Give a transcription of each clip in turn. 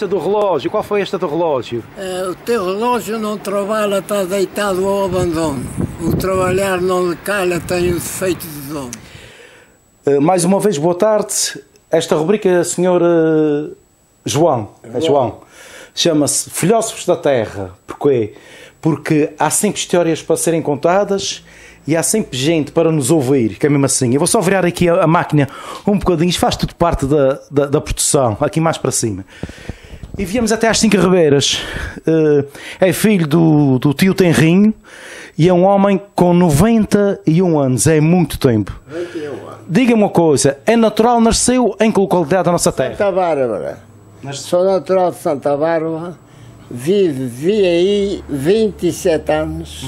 esta do relógio? Qual foi esta do relógio? O teu relógio não trabalha, está deitado ao abandono. O trabalhar não lhe calha, tem o defeito de dono. Mais uma vez, boa tarde. Esta rubrica, Sr. João, chama-se Filósofos da Terra. Porquê? Porque há sempre histórias para serem contadas e há sempre gente para nos ouvir, que é mesmo assim. Eu vou só virar aqui a máquina um bocadinho, isto faz tudo parte da produção, aqui mais para cima. E viemos até às 5 Ribeiras. É filho do tio Tenrinho e é um homem com 91 anos, é muito tempo. 91 anos. Diga-me uma coisa, é natural, nasceu em que localidade da nossa terra? Santa Bárbara. Sou natural de Santa Bárbara, vivi aí 27 anos.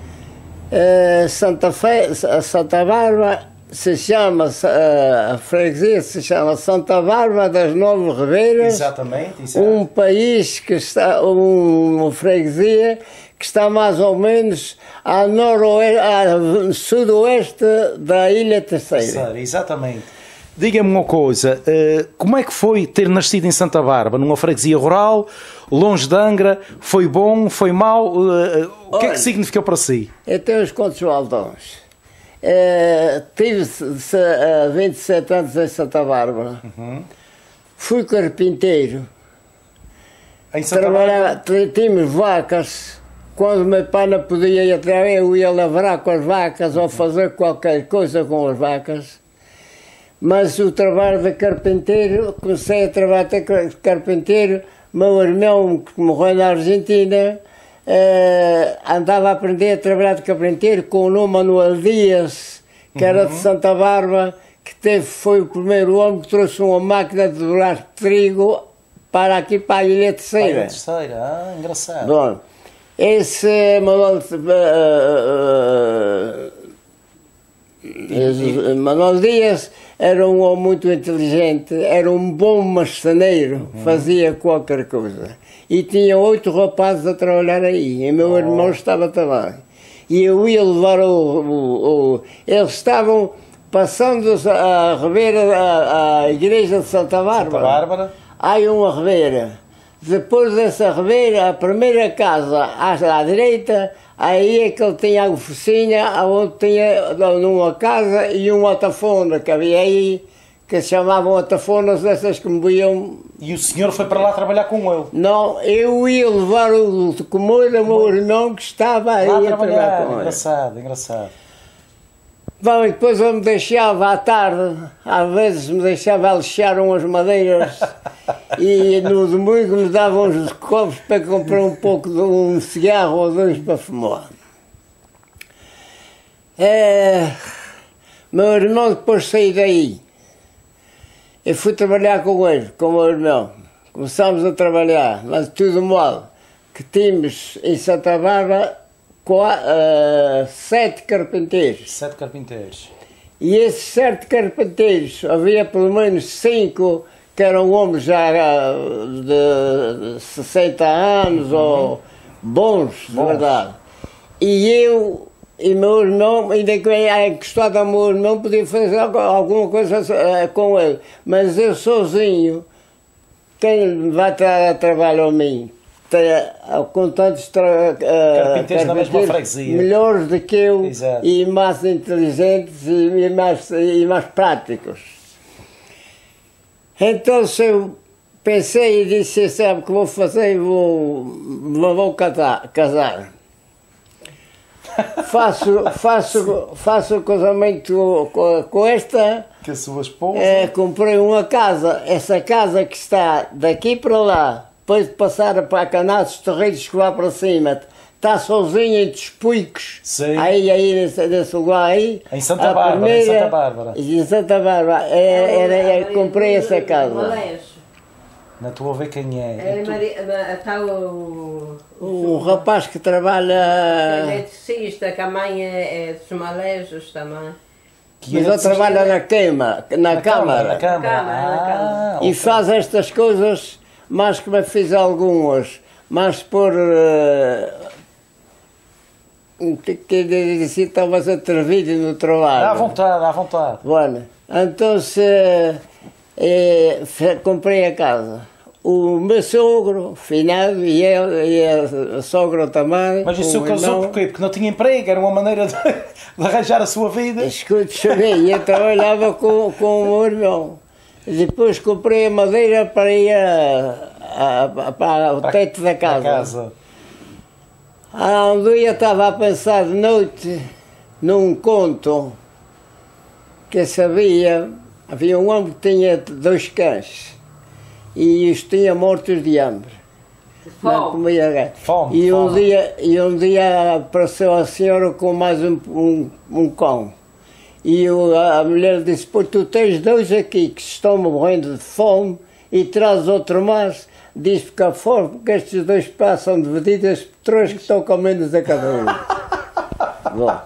Santa Bárbara se chama, a freguesia se chama Santa Bárbara das Nove Ribeiras. Exatamente. Um país que está, uma freguesia que está mais ou menos a sudoeste da Ilha Terceira. Exatamente. Diga-me uma coisa, como é que foi ter nascido em Santa Bárbara, numa freguesia rural, longe de Angra? Foi bom, foi mau? O que é que significou para si? Eu tenho uns contos baldões. Tive 27 anos em Santa Bárbara. Fui carpinteiro. Em Santa Bárbara? Tínhamos vacas. Quando meu pai não podia ir atrás, eu ia lavrar com as vacas ou fazer qualquer coisa com as vacas. Mas o trabalho de carpinteiro, comecei a trabalhar de carpinteiro. Meu irmão, que morreu na Argentina, andava a aprender a trabalhar de carpinteiro com o nome Manuel Dias, que era de Santa Bárbara, que foi o primeiro homem que trouxe uma máquina de dobrar trigo para aqui, para a Ilha Terceira. Engraçado. Bom, esse Manuel Dias era um homem muito inteligente, era um bom marceneiro, fazia qualquer coisa. E tinha 8 rapazes a trabalhar aí, e meu irmão estava também. E eu ia levar eles estavam passando a Ribeira, a igreja de Santa Bárbara. Há uma ribeira. Depois dessa ribeira, a primeira casa à direita, aí é que ele tinha a oficina, onde tinha numa casa e uma atafona que havia aí, que se chamavam atafonas, dessas que moviam. E o senhor foi para lá trabalhar com ele? Não, eu ia levar o comor ao meu irmão que estava aí a trabalhar com ele. Engraçado. Bom, e depois eu me deixava à tarde, às vezes me deixava a lixar umas madeiras e no domingo me davam uns copos para comprar um pouco de um cigarro ou dois para fumar. Meu irmão depois saiu daí. Eu fui trabalhar com ele, com o meu irmão. Começámos a trabalhar, mas de tudo mal, que tínhamos em Santa Bárbara 7 carpinteiros. 7 carpinteiros. E esses 7 carpinteiros, havia pelo menos 5 que eram homens já de 60 anos, ou bons, de verdade. E eu e meu irmão, ainda que encostado ao meu irmão, podia fazer alguma coisa com ele. Mas eu sozinho, quem vai a trabalho a mim? Com tantos carpinteiros na mesma freguesia, melhores do que eu. Exato. E mais inteligentes e mais práticos. Então se eu pensei e disse, sabe o que vou fazer? Vou casar. Faço o casamento com esta. Que a sua esposa? Comprei uma casa. Essa casa que está daqui para lá, depois de passar para a Canal dos Terreiros que vai para cima, está sozinha entre os puicos. Sim. Aí nesse lugar aí. Em Santa Bárbara. Em Santa Bárbara. Comprei essa casa. Não estou a ver quem é. Está o rapaz que trabalha. Ele é eletricista, que a mãe é dos Malejos também. Mas ele trabalha na Câmara. E faz estas coisas, mas que me fiz algumas. Mas por. Que disse, estavas atrevido no trabalho. À vontade. Bueno, então comprei a casa. o meu sogro, finado, e a sogra também. Mas o senhor casou porquê? Porque não tinha emprego, era uma maneira de arranjar a sua vida. Escute, cheguei, eu trabalhava com o meu irmão. Depois comprei a madeira para ir para o teto da casa. Um dia estava a pensar de noite num conto que havia um homem que tinha 2 cães e os tinha mortos de hambre. Não comia fome. E um dia apareceu a senhora com mais um cão. E a mulher disse: pô, tu tens 2 aqui que estão morrendo de fome e traz outro mais. Diz: fica fora, porque estes 2 passam de medidas petróleo que estão com menos a cada um. Bom,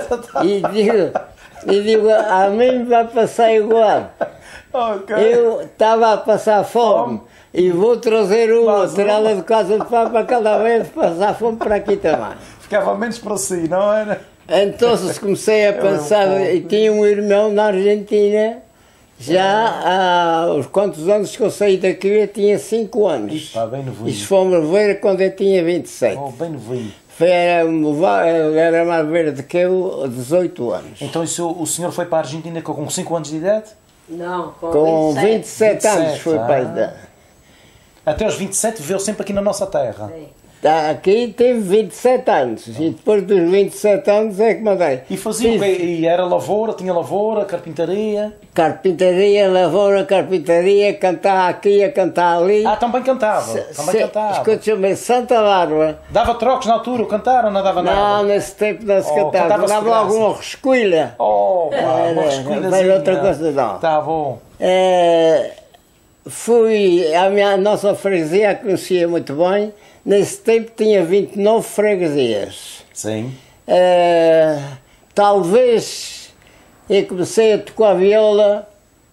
e digo, a mim vai passar igual. Okay. Eu estava a passar fome e vou trazer uma, tirá-la de casa de pão para cada vez passar fome para aqui também. Ficava menos para si, não era? Então comecei a pensar, e tinha um irmão na Argentina, já há uns quantos anos que eu saí daqui, eu tinha 5 anos. Está bem novinho. E fomos ver quando eu tinha 27. Oh, bem novinho. Era mais velho que eu, 18 anos. Então o senhor foi para a Argentina com 5 anos de idade? Não, com 27 anos foi para a idade. Até aos 27 viveu sempre aqui na nossa terra? Sim. Aqui teve 27 anos e depois dos 27 anos é que mandei. E fazia o quê? E era lavoura, tinha lavoura, carpintaria? Carpintaria, lavoura, carpintaria, cantar aqui, a cantar ali. Ah, também cantava? Cantava. Escuta-me, Santa Bárbara. Dava trocos na altura, cantar ou não dava nada? Não, nesse tempo não se cantava. Dava logo uma resquilha. Uma resquilhazinha. Mas outra coisa não. Está bom. Fui, a nossa freguesia a conhecia muito bem. Nesse tempo tinha 29 freguesias. Sim. Talvez eu comecei a tocar viola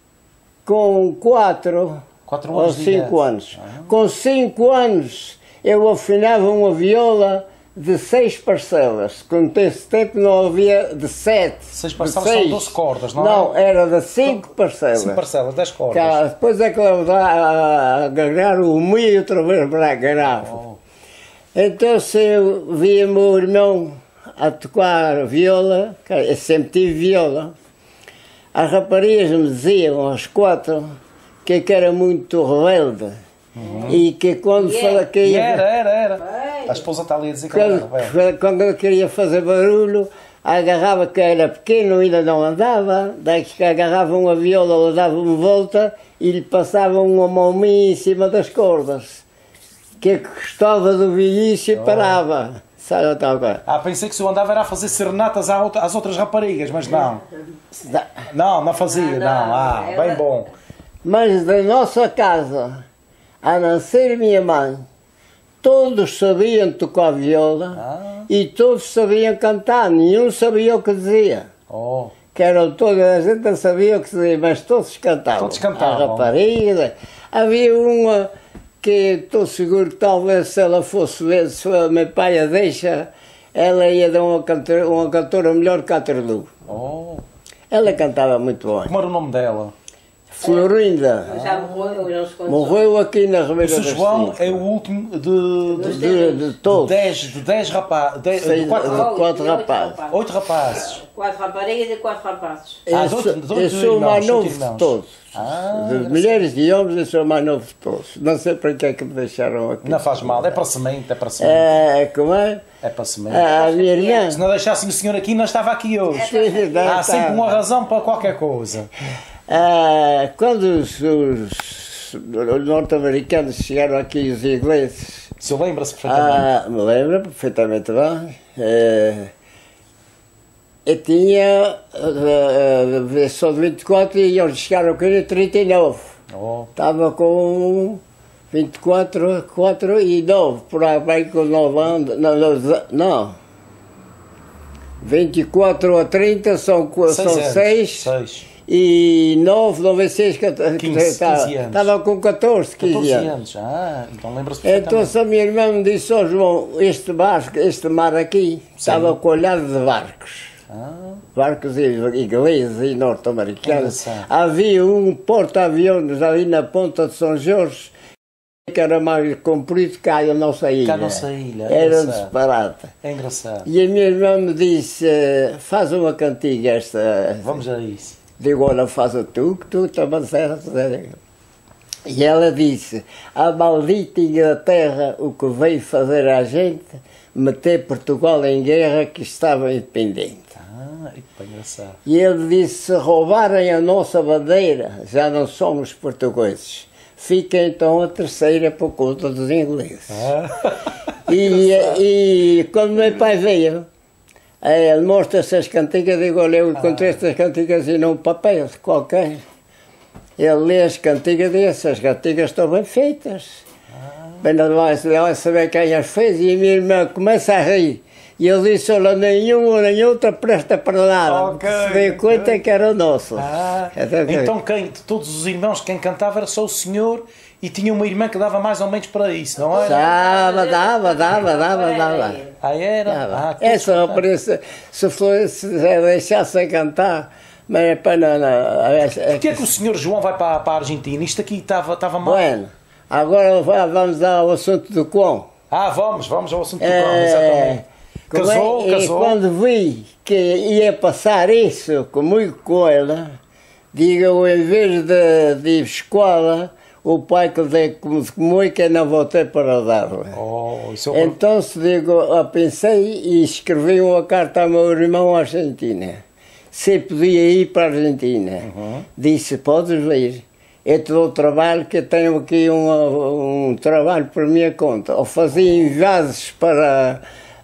com 4 ou 5 anos. Com 5 anos eu afinava uma viola de 6 parcelas. Quando nesse tempo não havia de 7. 6 parcelas são 12 cordas, não é? Não, era de 5 parcelas. 5 parcelas, 10 cordas. Depois é que eu a agarrar o meio e outra vez para agarrar. Então se eu via meu irmão a tocar viola, eu sempre tive viola, as raparigas me diziam aos 4 que era muito rebelde. E que quando fala que ia... Era. A esposa está ali a dizer que era rebelde. Quando eu queria fazer barulho, agarrava que era pequeno, ainda não andava, daí que agarrava uma viola, ela dava-me volta e lhe passava uma mãozinha em cima das cordas. Que gostava do velhice e parava. Pensei que o senhor andava era a fazer serenatas às outras raparigas, mas não. Não fazia, não. Bem bom. Mas da nossa casa, a nascer minha mãe, todos sabiam tocar viola e todos sabiam cantar, nenhum sabia o que dizia. Que eram todos, a gente não sabia o que dizia, mas todos cantavam. Todos cantavam. A rapariga, havia uma que estou seguro que talvez se ela fosse ver, se o meu pai a deixa, ela ia dar uma cantora melhor que a Terlu. Ela cantava muito bem. Como era o nome dela? Florinda. Já morreu, não se contou. Morreu aqui na Ribeira das Cinzas. O João é o último de todos. De 10 rapazes. De 4 rapazes. 8 rapazes. 4 raparigas e 4 rapazes. Eu sou o mais novo de todos. De mulheres e homens, eu sou o mais novo de todos. Não sei para que é que me deixaram aqui. Não faz mal, é para semente, é para semente. Como é? É para semente. A minha irmã. Se não deixassem o senhor aqui, não estava aqui hoje. Há sempre uma razão para qualquer coisa. Quando os norte-americanos chegaram aqui, os ingleses... O senhor lembra-se perfeitamente? Me lembro perfeitamente bem. Eu tinha só de 24 e eles chegaram aqui em 39. Estava com 24, 4 e 9, por aí com 9 anos. Não. 24 a 30 são 6. E 9, 96, 15 estava com 14, 15 anos. Então lembra-se perfeitamente. Então a minha irmã me disse: João, este mar aqui estava colhado de barcos. Barcos ingleses e norte-americanos. Havia um porta-aviões ali na ponta de São Jorge que era mais comprido que a nossa ilha. Que a nossa ilha. Era disparate. É engraçado. E a minha irmã me disse, faz uma cantiga esta. Vamos a isso. Digo, olha, faz tu, que tu também serás. E ela disse, a maldita Inglaterra o que veio fazer à gente, meter Portugal em guerra que estava independente. Que engraçado. E ele disse, se roubarem a nossa bandeira, já não somos portugueses. Fica então a terceira por conta dos ingleses. E quando meu pai veio, ele mostra essas cantigas, digo, olha, eu encontrei estas cantigas e num papel qualquer. Ele lê as cantigas e diz, essas cantigas estão bem feitas. Bem, não vai saber quem as fez, e a minha irmã começa a rir. E ele disse, olha, nenhum nem outra presta para nada. Se deu conta que era o nosso. Então de todos os irmãos, quem cantava era só o senhor e tinha uma irmã que dava mais ou menos para isso, não era? Dava. Era? Essa rapariga, se deixasse cantar, mas não. Porquê é que o senhor João vai para a Argentina? Isto aqui estava mal. Bueno, agora vamos ao assunto do Quão. Vamos ao assunto do Quão, exatamente. Casou. E quando vi que ia passar isso comigo com ela, digo, em vez de ir escola, o pai que dei comigo que não voltei para dar-lhe. Então, eu pensei e escrevi uma carta ao meu irmão à Argentina. Se podia ir para a Argentina. Disse, podes vir. Eu te dou trabalho, que eu tenho aqui um trabalho por minha conta. Ou fazia envases para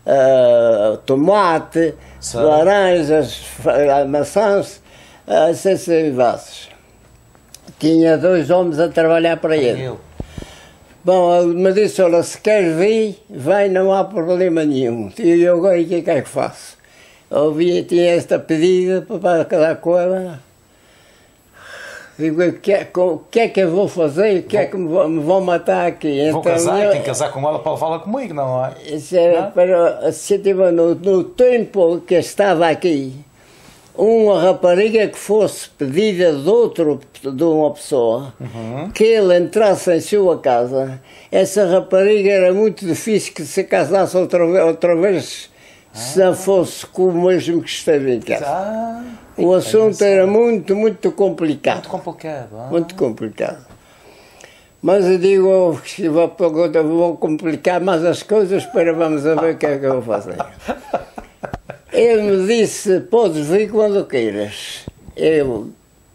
tomate, laranjas, maçãs, esses envases. Tinha 2 homens a trabalhar para ele. Bom, ele me disse, olha, se queres vir, vem, não há problema nenhum. E eu agora, o que é que faço? Tinha esta pedida para casar com ela. Digo, o que é que eu vou fazer? O que é que me vão matar aqui? Vou casar, tem que casar com ela para levá-la comigo, não é? Isso era, para, se tive no tempo que estava aqui, uma rapariga que fosse pedida de uma pessoa, que ele entrasse em sua casa, essa rapariga era muito difícil que se casasse outra vez se não fosse com o mesmo que esteve em casa. O assunto era muito complicado. Muito complicado. Mas eu digo, vou complicar mais as coisas, para vamos ver o que é que eu vou fazer. Ele me disse, podes vir quando queiras. Eu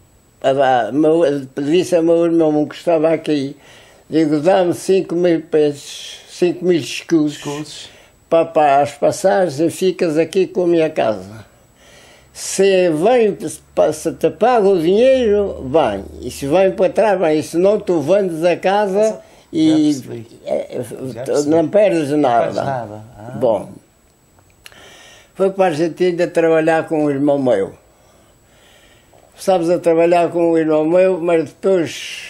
disse ao meu irmão que estava aqui, digo, dá-me 5.000 pesos, 5.000 escudos para as passagens e ficas aqui com a minha casa. Se te pago o dinheiro, vem. E se vem para trás, vem. E se não, tu vendes a casa e não perdes nada. Bom, foi para a Argentina trabalhar com um irmão meu. Sabes, a trabalhar com um irmão meu, mas depois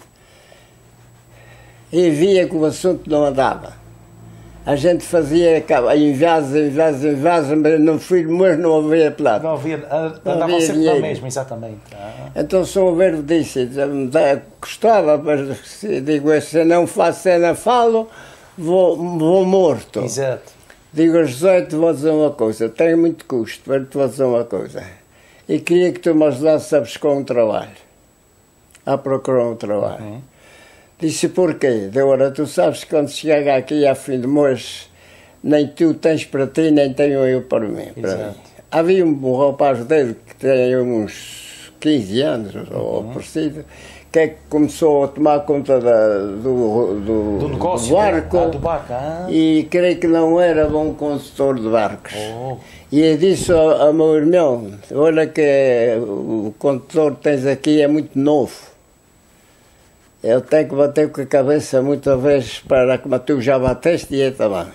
eu via que o assunto não andava. A gente fazia envases, mas no filho mas não havia plata. Andava sempre na mesma, exatamente. Então São Verde disse, gostava, mas digo, se não falo, vou morto. Exato. Digo, José, te vou dizer uma coisa, tenho muito custo, mas te vou dizer uma coisa. E queria que tu me ajudasses a buscar um trabalho, a procurar um trabalho. Disse, porquê? Ora, tu sabes que quando chega aqui a fim de mês, nem tu tens para ti, nem tenho eu para mim. Havia um rapaz dele que tem uns 15 anos, ou parecido, que é que começou a tomar conta do negócio, do barco, do barco. E creio que não era bom condutor de barcos. E eu disse ao meu irmão, olha que o condutor que tens aqui é muito novo. Eu tenho que bater com a cabeça muitas vezes para como tu já bateste e eu também.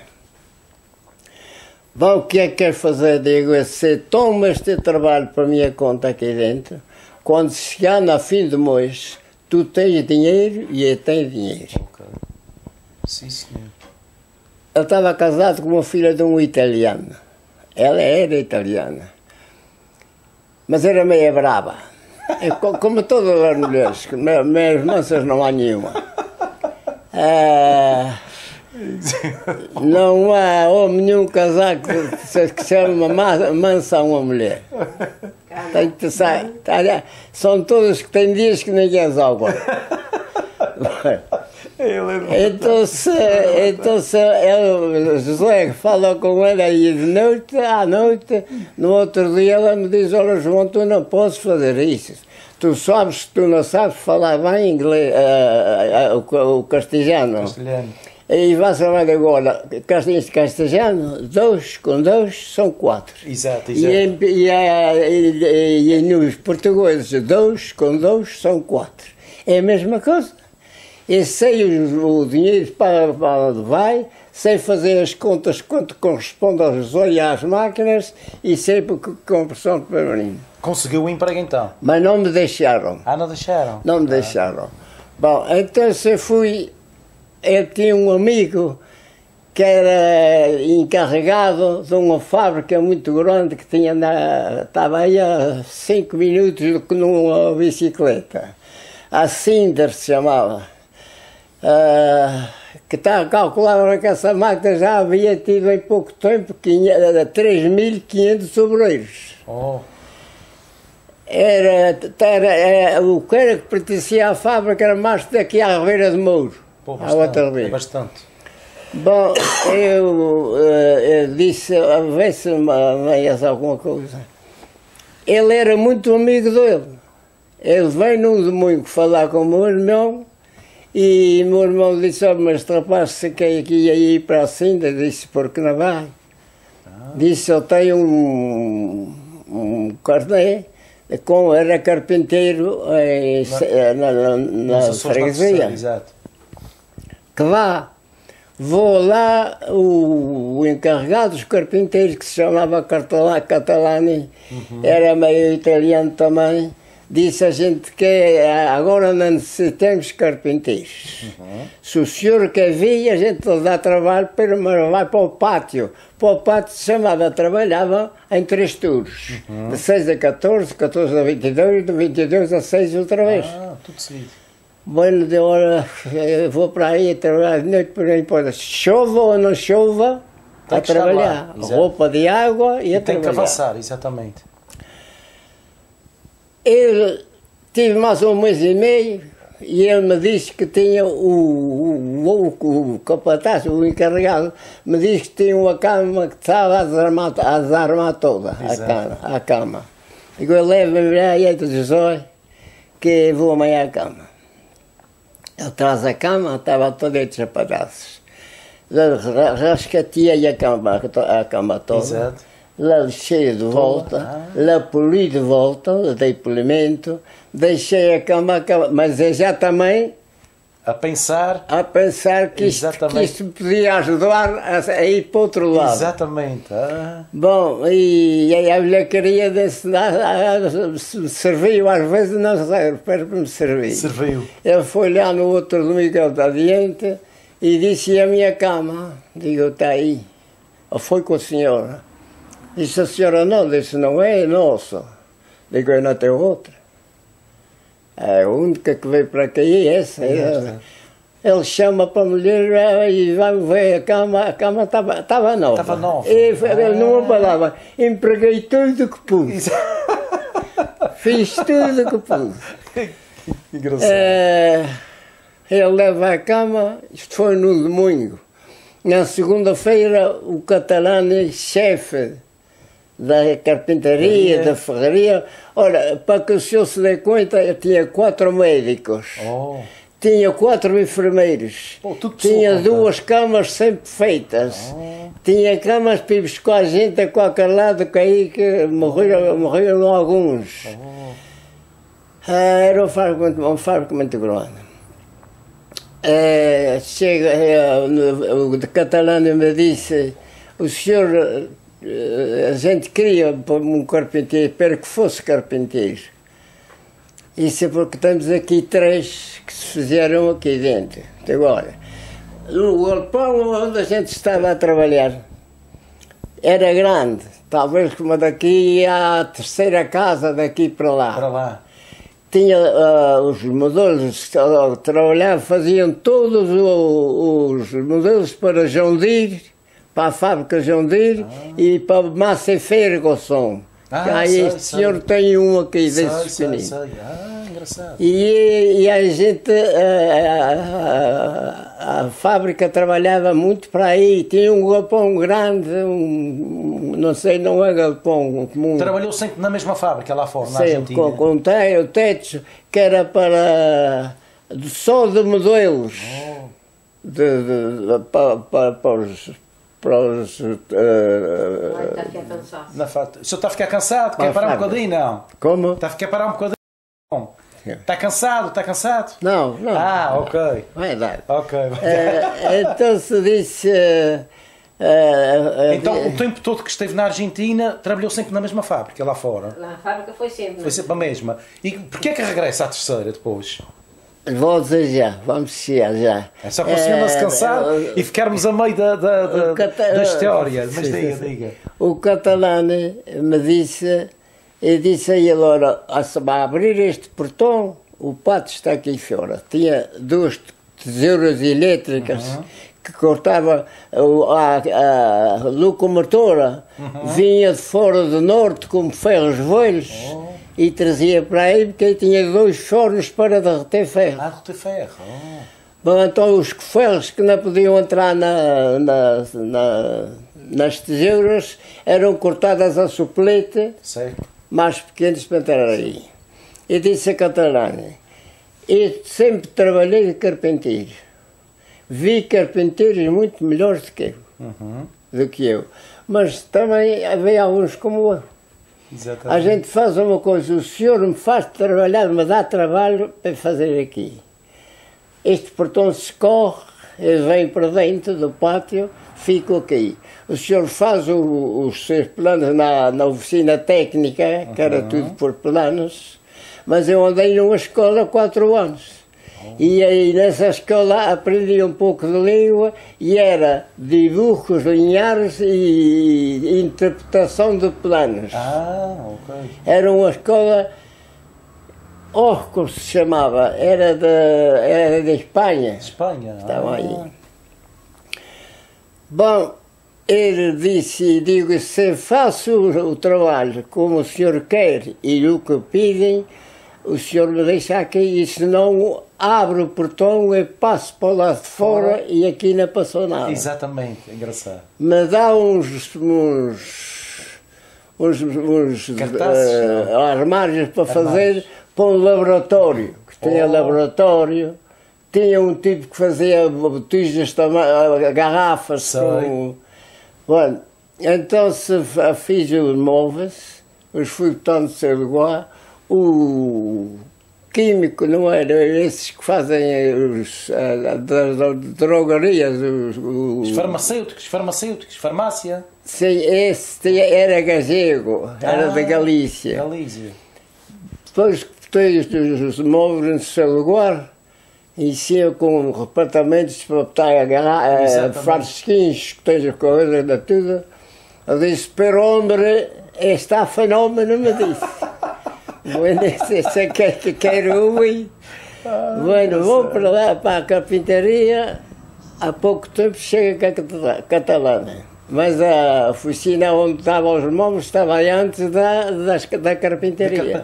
Bom, o que é que queres fazer? Digo, se toma este trabalho para a minha conta aqui dentro, quando chegar na fim do mês, tu tens dinheiro e eu tenho dinheiro. Sim, senhor. Eu estava casado com uma filha de um italiano. Ela era italiana. Mas era meio brava. Como todas as mulheres, minhas manças não há nenhuma. Não há homem nenhum casado que chama mansa a uma mulher. Tem que pensar, são todos que têm dias que ninguém salva. Então, José fala com ele aí de noite, à noite, no outro dia ela me diz, olha João, tu não podes fazer isso. Tu sabes que tu não sabes falar bem inglês, o castelhano. E vai falar agora, castelhano, 2 com 2 são 4. Exato. E nos portugueses, 2 com 2 são 4. É a mesma coisa. Eu sei o dinheiro para onde vai, sei fazer as contas quanto corresponde aos José e às máquinas e sei porque conversão para mim. Conseguiu o emprego então? Mas não me deixaram. Ah, não deixaram? Não me deixaram. Bom, então se fui. Eu tinha um amigo que era encarregado de uma fábrica muito grande que tinha estava aí a 5 minutos numa bicicleta. A Cinder se chamava. Que calculava que essa máquina já havia tido em pouco tempo 3.500 obreiros. Oh. Era o que era que pertencia à fábrica era mais daqui à Ribeira de Mouro. Pô, à outra bastante, vez. bastante. Bom, eu disse, a ver se me alguma coisa. Ele era muito amigo dele. Ele veio num domingo falar com o meu irmão e o meu irmão disse, oh, mas este rapaz se quer aqui ir para a Cinda, disse, porque não vai? Disse, eu tenho um carnet, era carpinteiro na freguesia. Exato. Que vá. Vou lá, o encarregado dos carpinteiros, que se chamava Catalani, era meio italiano também, disse a gente que agora não necessitamos carpinteiros. Se o senhor quer vir, a gente lhe dá trabalho, mas vai para o pátio. Para o pátio se chamava, trabalhava em 3 turnos. De 6 a 14, 14 a 22, de 22 a 6 outra vez. Tudo seguido. Bueno, de hora, eu vou para aí a trabalhar de noite, por aí pode chova ou não chova, a trabalhar. Roupa de água e a trabalhar. Tem que avançar, exatamente. Eu tive mais um mês e meio e ele me disse que tinha o capataz, o encarregado, me disse que tinha uma cama que estava a desarmar toda, a cama. Digo, eu levo-me aí a José, que vou amanhã à cama. Ele traz a cama, estava toda de pedaços. Rascateei a cama toda. Exato. Lá lixei de volta, lá poli de volta, dei polimento, deixei a cama, mas eu já também a pensar que isto podia ajudar a ir para o outro lado. Exatamente. Bom, e a mulher queria serviu às vezes, não sei, para me servir. Serviu. Ele foi lá no outro domingo adiante e disse, e a minha cama? Digo, está aí. Ou foi com a senhora? Disse, a senhora não, disse, não é nossa. Digo, eu não tenho outra. A única que veio para cá é essa. Ele chama para a mulher e vai ver a cama estava nova. Estava nova. Ele não falava, empreguei tudo o que pude. Fiz tudo o que pude. Engraçado. Ele leva a cama, isto foi no domingo. Na segunda-feira, o catalano, chefe da carpintaria, da ferraria. Ora, para que o senhor se dê conta, eu tinha 4 médicos, tinha 4 enfermeiros, tinha 2 camas sempre feitas, tinha camas para ir buscar gente a qualquer lado, que aí que morreram alguns. Era um fábrica muito grande. O de catalano me disse, o senhor... A gente queria um carpinteiro, espero que fosse carpinteiro. Isso é porque temos aqui 3 que se fizeram aqui dentro. Agora, o galpão onde a gente estava a trabalhar era grande, talvez como daqui à 3ª casa daqui para lá. tinha os modelos que trabalhavam, faziam todos os modelos para João Dir, para a fábrica João Dir e para Massa e Ferguson. Aí este senhor tem um aqui desses pequeninos. Engraçado. E a gente, a fábrica trabalhava muito para aí, tinha um galpão grande, não sei, não é galpão comum. Trabalhou sempre na mesma fábrica lá fora, na Sim, Argentina? com o teto, que era só de modelos, para os Está aqui a cansar. O senhor está a ficar cansado? Quer parar um bocadinho? Não. Como? Está a ficar parar um bocadinho? Não. Está cansado? Está cansado? Não. Ok. Vai dar. Ok. Então se disse. Então o tempo todo que esteve na Argentina trabalhou sempre na mesma fábrica lá fora? Lá a fábrica foi sempre. Foi sempre a mesma. E porquê é que regressa à terceira depois? Vou dizer já, vamos chegar já. É só para o senhor não se cansar e ficarmos a meio da história. Mas diga. O catalão me disse, eu disse a ele, ora, a abrir este portão, o pátio está aqui fora. Tinha duas tesouras elétricas que cortava a locomotora, vinha de fora do norte como ferros velhos. E trazia para aí, porque aí tinha 2 fornos para derreter ferro. Derreter ferro. Bom, então os ferros que não podiam entrar nas tesouras eram cortadas a suplete, mais pequenos para entrar aí. Eu disse a Catalana, eu sempre trabalhei de carpinteiro. Vi carpinteiros muito melhores do que eu. Mas também havia alguns como eu. Exatamente. A gente faz uma coisa, o senhor me faz trabalhar, me dá trabalho para fazer aqui. Este portão se corre, eu venho para dentro do pátio, fico aqui. O senhor faz os seus planos na oficina técnica, que era tudo por planos, mas eu andei numa escola 4 anos. E aí nessa escola aprendi um pouco de língua e era dibujos lineares e interpretação de planos. Ok. Era uma escola, como se chamava, era de Espanha. Espanha? Estava aí. Bom, ele disse, digo, se faço o trabalho como o senhor quer e o que pedem, o senhor me deixa aqui e senão abro o portão e passo para o lado de fora e aqui não passou nada. Exatamente, engraçado. Me dá uns armários para fazer para um laboratório, que tinha laboratório, tinha um tipo que fazia botijas, garrafas com... Bom, então se fiz os móveis, os fui botando de ser igual. O químico não era esses que fazem das drogarias, os farmacêuticos, farmácia. Sim, esse era gallego, era da Galícia. Depois botei os móveis no seu lugar, em cima com departamentos para botar frasquinhos, que tens coisas de tudo. Eu disse, pero hombre, está fenómeno, me disse. Bueno, se quero ir. Bueno, vou para lá, para a carpintaria. Há pouco tempo chega a catalana. Mas a oficina onde estavam os móveis estava antes da carpintaria.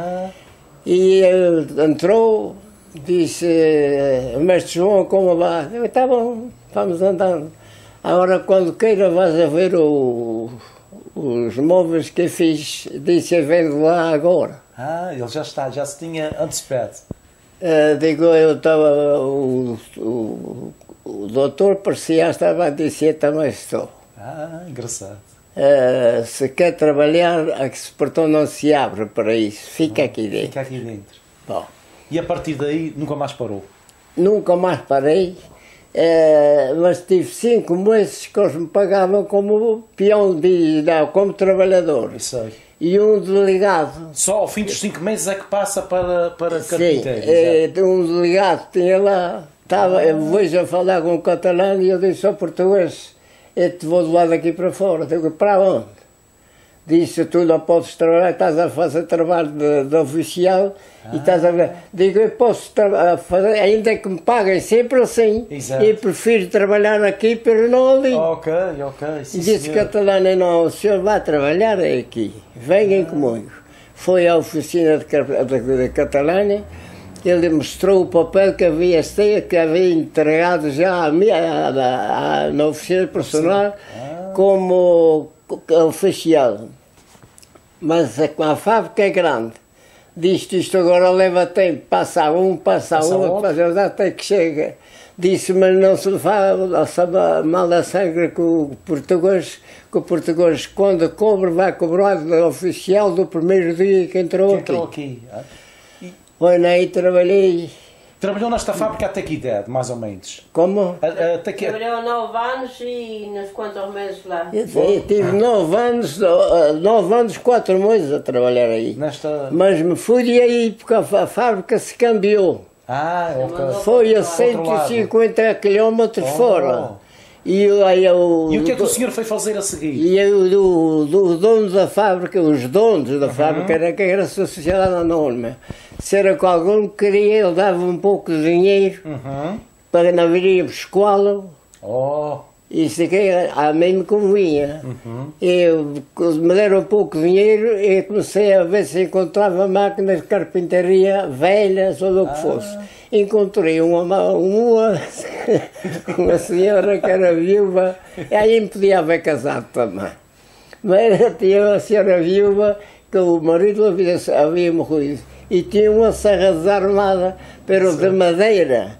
E entrou, disse, mestre João, como vai? Está bom, vamos andando. Agora, quando queira, vais a ver os móveis que eu fiz, disse, eu vendo lá agora. Ele já se tinha antecipado. Digo, eu estava, o doutor parecia, estava a dizer, também estou. Engraçado. Se quer trabalhar, esse portão não se abre para isso, fica aqui dentro. Fica aqui dentro. Bom. E a partir daí, nunca mais parou? Nunca mais parei. Mas tive 5 meses que eles me pagavam como peão, como trabalhador. Isso aí. E um delegado. Só ao fim dos 5 meses é que passa para carpinteiro? Sim, um delegado tinha lá, eu vejo a falar com o catalão e eu disse ao português, eu te vou do lado daqui para fora. Digo, para onde? Disse, tu não podes trabalhar, estás a fazer trabalho de oficial e estás a ver. Digo, eu posso fazer, ainda que me paguem sempre assim. Exato. E prefiro trabalhar aqui, pero não ali. Ok. E disse Catalana, não, o senhor vai trabalhar aqui, venham comigo. Foi à oficina de Catalana, ele mostrou o papel que havia entregado já na oficina personal como oficial. Mas a fábrica é grande. Disse isto agora leva tempo, passa um, outro, até que chega. Disse, mas não se faz mal da sangue que o português, quando cobra, vai cobrar do oficial do primeiro dia que entrou aqui. Foi aí trabalhei. Trabalhou nesta fábrica até que idade, mais ou menos? Como? Trabalhou 9 anos e nos quantos meses lá? Eu tive 9 anos, 4 meses a trabalhar aí. Mas me fui de aí porque a fábrica se cambiou. Ok. Foi a 150 km fora. E o que é que o senhor foi fazer a seguir? E o dono da fábrica, os donos da fábrica, era a sociedade anónima. Se era com algum que queria, ele dava um pouco de dinheiro para não viríamos escola. Isso aqui a mim me convinha. Me deram um pouco de dinheiro e comecei a ver se encontrava máquinas de carpintaria velhas ou do que fosse. Encontrei uma senhora que era viúva, e aí me podia haver casado também. Mas tinha uma senhora viúva que o marido havia morrido e tinha uma serra desarmada, pero de madeira.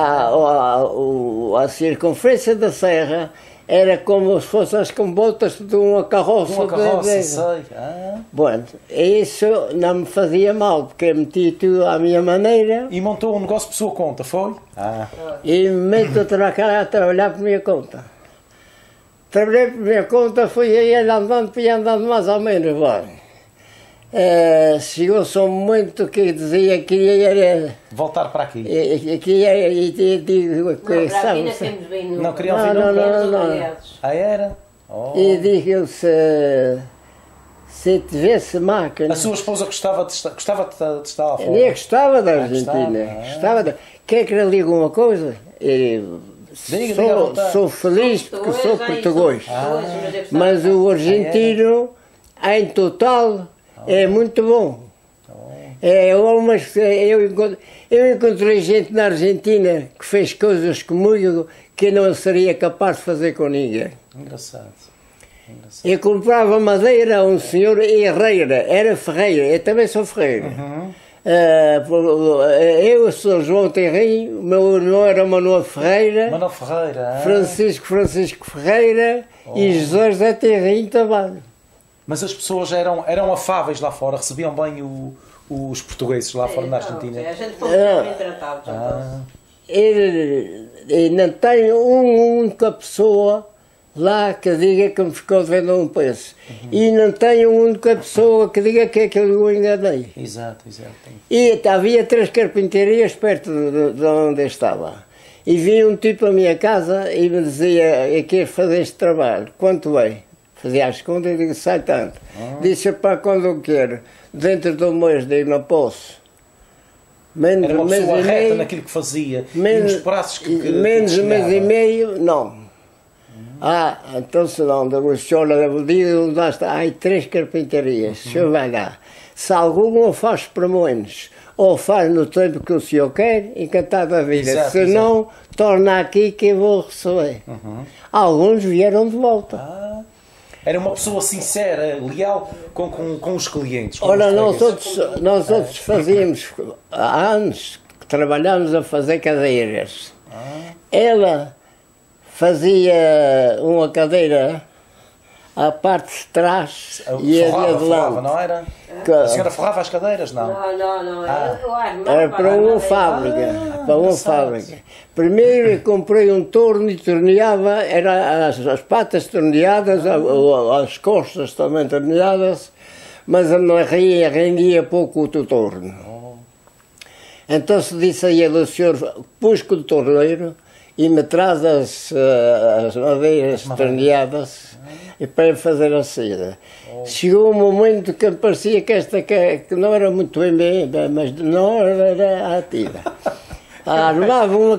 A circunferência da serra era como se fossem as combotas de uma carroça. Sei. Bom, isso não me fazia mal, porque meti tudo à minha maneira. E montou um negócio por sua conta, foi? E me meto a trabalhar por minha conta. Trabalhei por minha conta, fui aí andando mais ou menos. Chegou-se um momento que dizia que queria voltar para aqui. Não queriam vir nunca? Era? E digo, se tivesse máquina... A sua esposa gostava de estar lá fora? Eu gostava da Argentina. Quer que lhe diga uma coisa? Sou feliz porque sou português. Mas o argentino, em total... É muito bom. Eu encontrei gente na Argentina que fez coisas comigo que eu não seria capaz de fazer com ninguém. Engraçado. Eu comprava madeira a um senhor Herreira, era ferreiro, eu também sou ferreiro. Eu sou João Terrinho, o meu irmão era Manuel Ferreira, Francisco Ferreira e José Terrinho também. Mas as pessoas eram afáveis lá fora, recebiam bem os portugueses lá fora na Argentina? A gente foi bem tratados. Não tem uma única pessoa lá que diga que me ficou devendo um preço. E não tem uma única pessoa que diga que é que eu o enganei. Exato. E havia 3 carpintarias perto de onde eu estava. E vinha um tipo à minha casa e me dizia, eu quero fazer este trabalho, quanto é? Fazia as contas e digo, sai tanto. Disse, para quando eu quero, dentro de um mês, digo, não posso. Era uma pessoa reta naquilo que fazia, nos prazos que menos de mês e meio, não. Então se não, o senhor diz, há 3 carpintarias, o senhor vai lá. Se algum faz para menos, ou faz no tempo que o senhor quer, encantado da vida. Se não, torna aqui que eu vou receber. Alguns vieram de volta. Era uma pessoa sincera, leal com os clientes. Ora, nós outros fazíamos, há anos que trabalhámos a fazer cadeiras. Ela fazia uma cadeira à parte de trás e a de adelante. Não era? A senhora forrava as cadeiras? Não. Não. Era para uma fábrica. Primeiro eu comprei um torno e torneava, era as patas torneadas, as costas também torneadas, mas rendia pouco o torno. Então se disse a ele, o senhor pus com o torneiro e me traz as madeiras torneadas e para fazer a cera. Chegou um momento que me parecia que esta que não era muito bem, mas não era ativa. Armava uma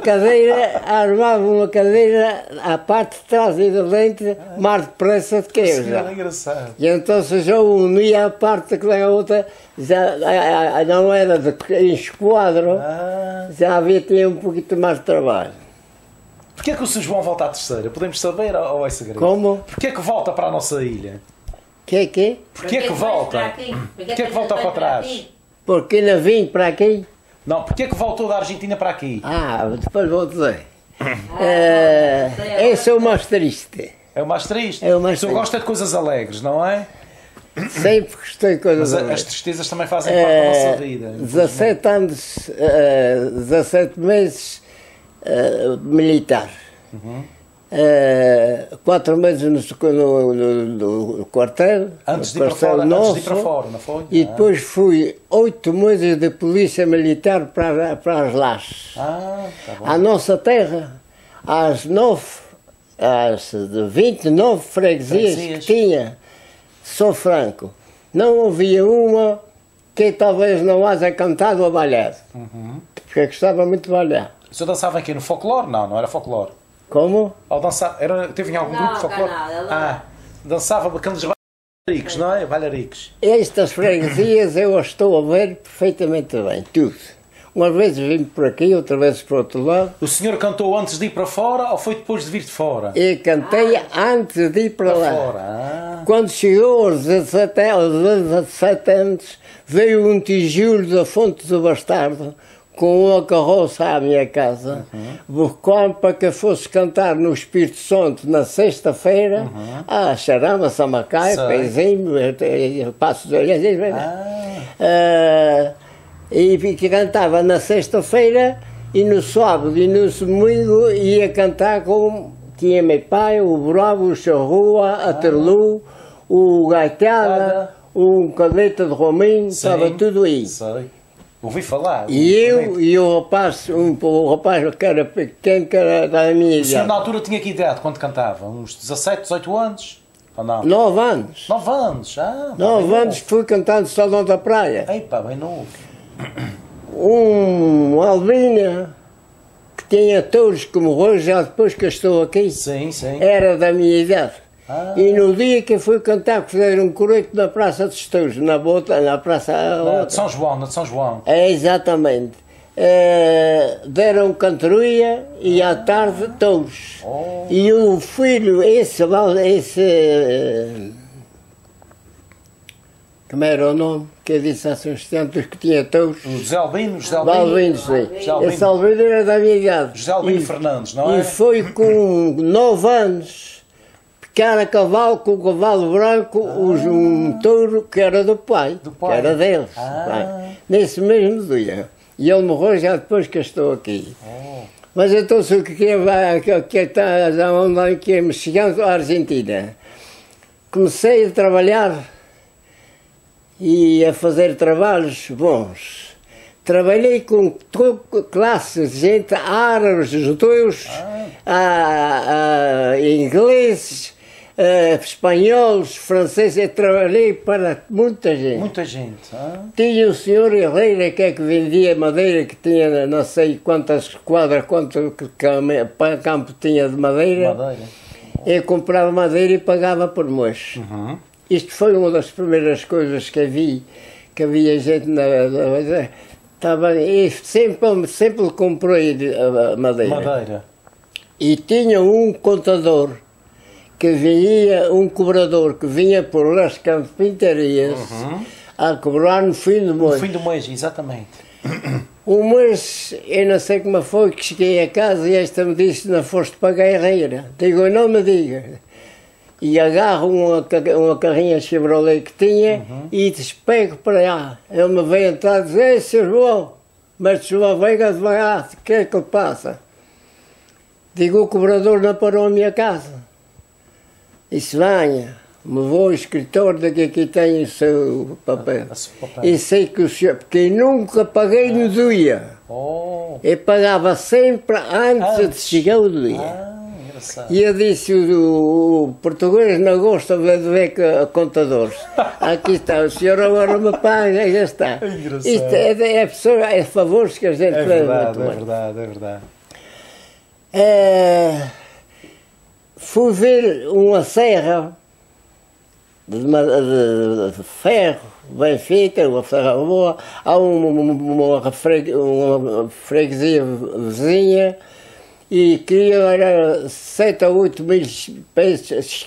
cadeira à parte de trás e de frente, mais depressa do que eu já. É engraçado. E então se já unia a parte que a outra, já não era em esquadro, já tinha um pouquinho mais de trabalho. Porquê é que o Sr. João volta à terceira? Podemos saber ou é segredo? Como? Porquê é que volta para a nossa ilha? Que? Porquê é que volta? Porquê é que volta para trás? Porque não vim para aqui? Não, porquê é que voltou da Argentina para aqui? Depois vou dizer. Esse é o mais triste. É o mais triste? É o mais O senhor triste. gosta de coisas alegres, não é? Sempre gostei de coisas Mas as alegres. tristezas também fazem parte da nossa vida. 17 anos, 17 meses militar. 4 meses no quartel. Antes de no ir para quartel fora, nosso, antes de ir para fora, não foi? E depois fui 8 meses de polícia militar para as Lajes. Tá bom. A nossa terra, às 29 freguesias que tinha, São Franco, não havia uma que talvez não haja cantado ou balhado. Porque gostava muito de balhar. O senhor dançava aqui no folclore? Não, não era folclore. Como? Ao dançar, teve em algum grupo de folclore? Dançava aqueles bailaricos, não é? Bailaricos. Estas freguesias eu as estou a ver perfeitamente bem, tudo. Uma vez vim por aqui, outra vez por outro lado. O senhor cantou antes de ir para fora ou foi depois de vir de fora? E cantei antes de ir para lá. Fora. Quando chegou aos 17 anos, veio um tijolo da Fonte do Bastardo com uma carroça à minha casa, buscando para que eu fosse cantar no Espírito Santo na sexta-feira, Xarama, Samacai, Peizinho, Passos de Olhas, e que cantava na sexta-feira e no sábado e no domingo ia cantar com tinha meu pai, o Bravo, o Charrua, a Terlu, o Gaiteada, o Cadeta de Rominho, estava tudo aí. Sei. Ouvi falar. E eu e o rapaz, o rapaz que era pequeno, que era da minha idade. O senhor na altura tinha que idade quando cantava? Uns 17, 18 anos? Ou não? 9 anos. 9 anos, 9 anos fui cantando no Salão da Praia. Ei pá, bem novo. Albina, que tinha touros que morreu já depois que eu estou aqui, Sim. era da minha idade. E no dia que eu fui cantar, que fizeram um coreto na Praça dos Touros, na Praça... De São João. É, exatamente. Deram cantoria e à tarde touros. E o filho, como era o nome? Que eu disse há uns tempos que tinha touros. O José Albino. Albino, sim. Esse Albino era da minha idade. José Albino Fernandes, não é? E foi com 9 anos, picar a cavalo com o cavalo branco, um touro que era do pai, que era deles. Nesse mesmo dia. E ele morreu já depois que eu estou aqui. Mas então se o que está andando aqui, me chegando à Argentina, comecei a trabalhar e a fazer trabalhos bons. Trabalhei com classes de gente, árabes, judeus, ingleses, espanhóis, franceses. Eu trabalhei para muita gente. Muita gente. Tinha o senhor Herreira que é que vendia madeira, que tinha não sei quantas quadras, quanto campo tinha de madeira. Eu comprava madeira e pagava por mês. Isto foi uma das primeiras coisas que havia gente na sempre comprei madeira. E tinha um contador que vinha, um cobrador que vinha por las carpintarias a cobrar no fim do mês. No fim do mês, exatamente. Um mês, eu não sei como foi, que cheguei a casa e esta me disse: não foste para a guerreira. Digo: não me diga. E agarro uma carrinha Chevrolet que tinha e despego para lá. Ele me veio entrar e diz: ei, Sr. João, mas João Veiga devagar, o que é que passa? Digo: o cobrador não parou a minha casa. Disse: venha, me vou ao escritório daqui, aqui tem o seu papel. E sei que o senhor, porque eu nunca paguei no dia. E pagava sempre antes de chegar o dia. Engraçado. E eu disse, o português não gosta de ver contadores. Aqui está, o senhor agora me paga e já está. Engraçado. Isto é favores que a gente É faz verdade, muito é bem. verdade, é verdade. Fui ver uma serra de ferro bem feita, uma serra boa. Há uma freguesia vizinha e queria era 7 ou 8 mil pesos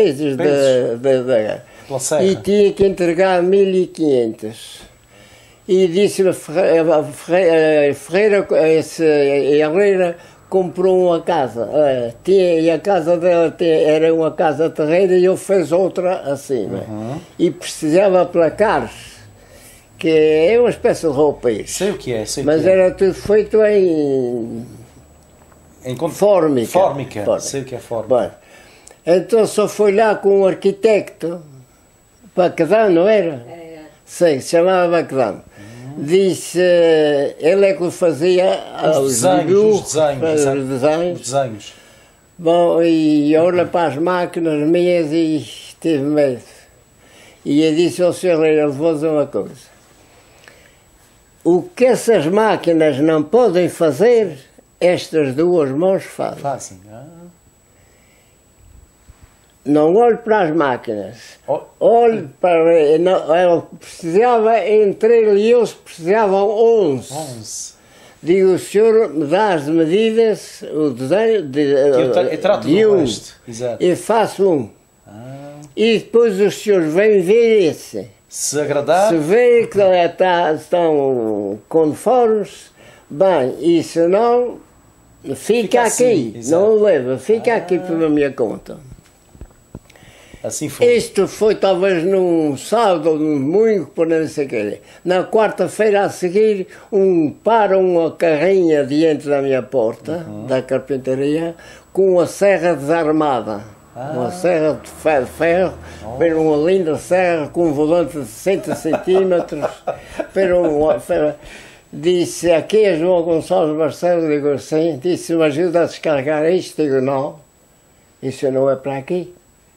Pela serra. e tinha que entregar 1500. E disse a Ferreira, Herrera comprou uma casa. E a casa dela era uma casa terreira e eu fiz outra acima. E precisava placares, que é uma espécie de roupeiro. Sei o que é, sei o Mas que é. era tudo feito em fórmica. Fórmica, sei o que é fórmica. Bom, então só foi lá com um arquiteto, Bacdão, não era? Sei, se chamava Bacdão. Disse, ele é que fazia Os desenhos. Bom, e eu olhei para as máquinas minhas e tive medo. E eu disse ao senhor, eu vou dizer uma coisa. O que essas máquinas não podem fazer, estas duas mãos fazem. Fazem. Não olhe para as máquinas. Oh. Olhe para... Não, ela precisava, entre ele e eles, precisavam 11. 11. Digo, o senhor me dá as medidas, o desenho Eu trato de do um. resto. Exato. E faço um. E depois os senhores vêm ver esse. Se agradar, Se vê que estão conformes, bem, e se não, fica assim, aqui. exato. Não o leva, fica aqui pela minha conta. assim foi. Isto foi talvez num sábado ou num domingo, por não sei o quê. Na quarta-feira a seguir, para uma carrinha diante da minha porta, da carpintaria, com uma serra desarmada. Uma serra de ferro, para uma linda serra com um volante de 60 centímetros, disse, aqui é João Gonçalves Barcelos, digo sim, disse, me ajuda a descarregar isto, digo não, isso não é para aqui.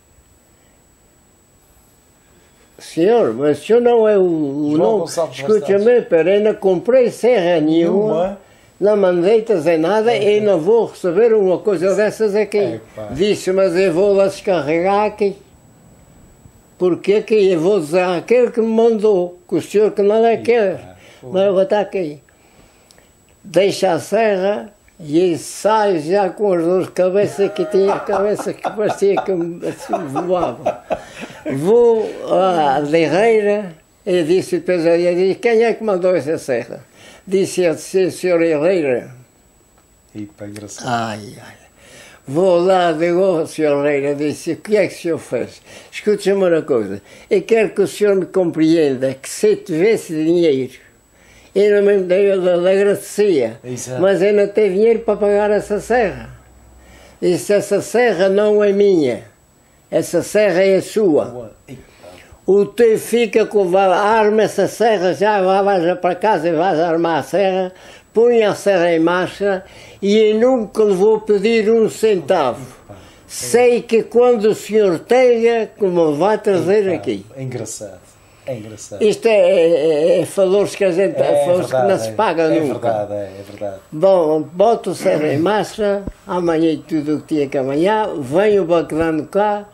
Senhor, mas o senhor não é o nome. Escute-me, peraí, não comprei serra nenhuma, não mandei trazer nada e não vou receber uma coisa dessas aqui. Disse, mas eu vou lá descarregar aqui. Porque aqui eu vou dizer àquele que me mandou, que o senhor que não é quer, mas eu vou estar aqui. Deixa a serra e sai já com as duas cabeças que tinha, a cabeça que parecia que assim, voava. Vou à Herreira e disse, depois eu disse, quem é que mandou essa serra? Disse a senhor Herreira. Engraçado. Ai. Vou lá, digo, senhor Herreira, disse, o que é que o senhor fez? Escute-me uma coisa, eu quero que o senhor me compreenda que se eu tivesse dinheiro, eu não me agradecia, Exato. mas eu não tenho dinheiro para pagar essa serra. Disse, essa serra não é minha, essa serra é a sua. O teu fica com arma essa serra, já vai para casa e vais armar a serra, põe a serra em marcha e eu nunca lhe vou pedir um centavo. Sei que quando o senhor tenha, como vai trazer aqui. É engraçado. É engraçado. Isto é valores que a gente, valores que não se paga nunca. É verdade. Bom, boto o serra em marcha, amanhã tudo o que tinha que amanhã, vem o Bacdano cá,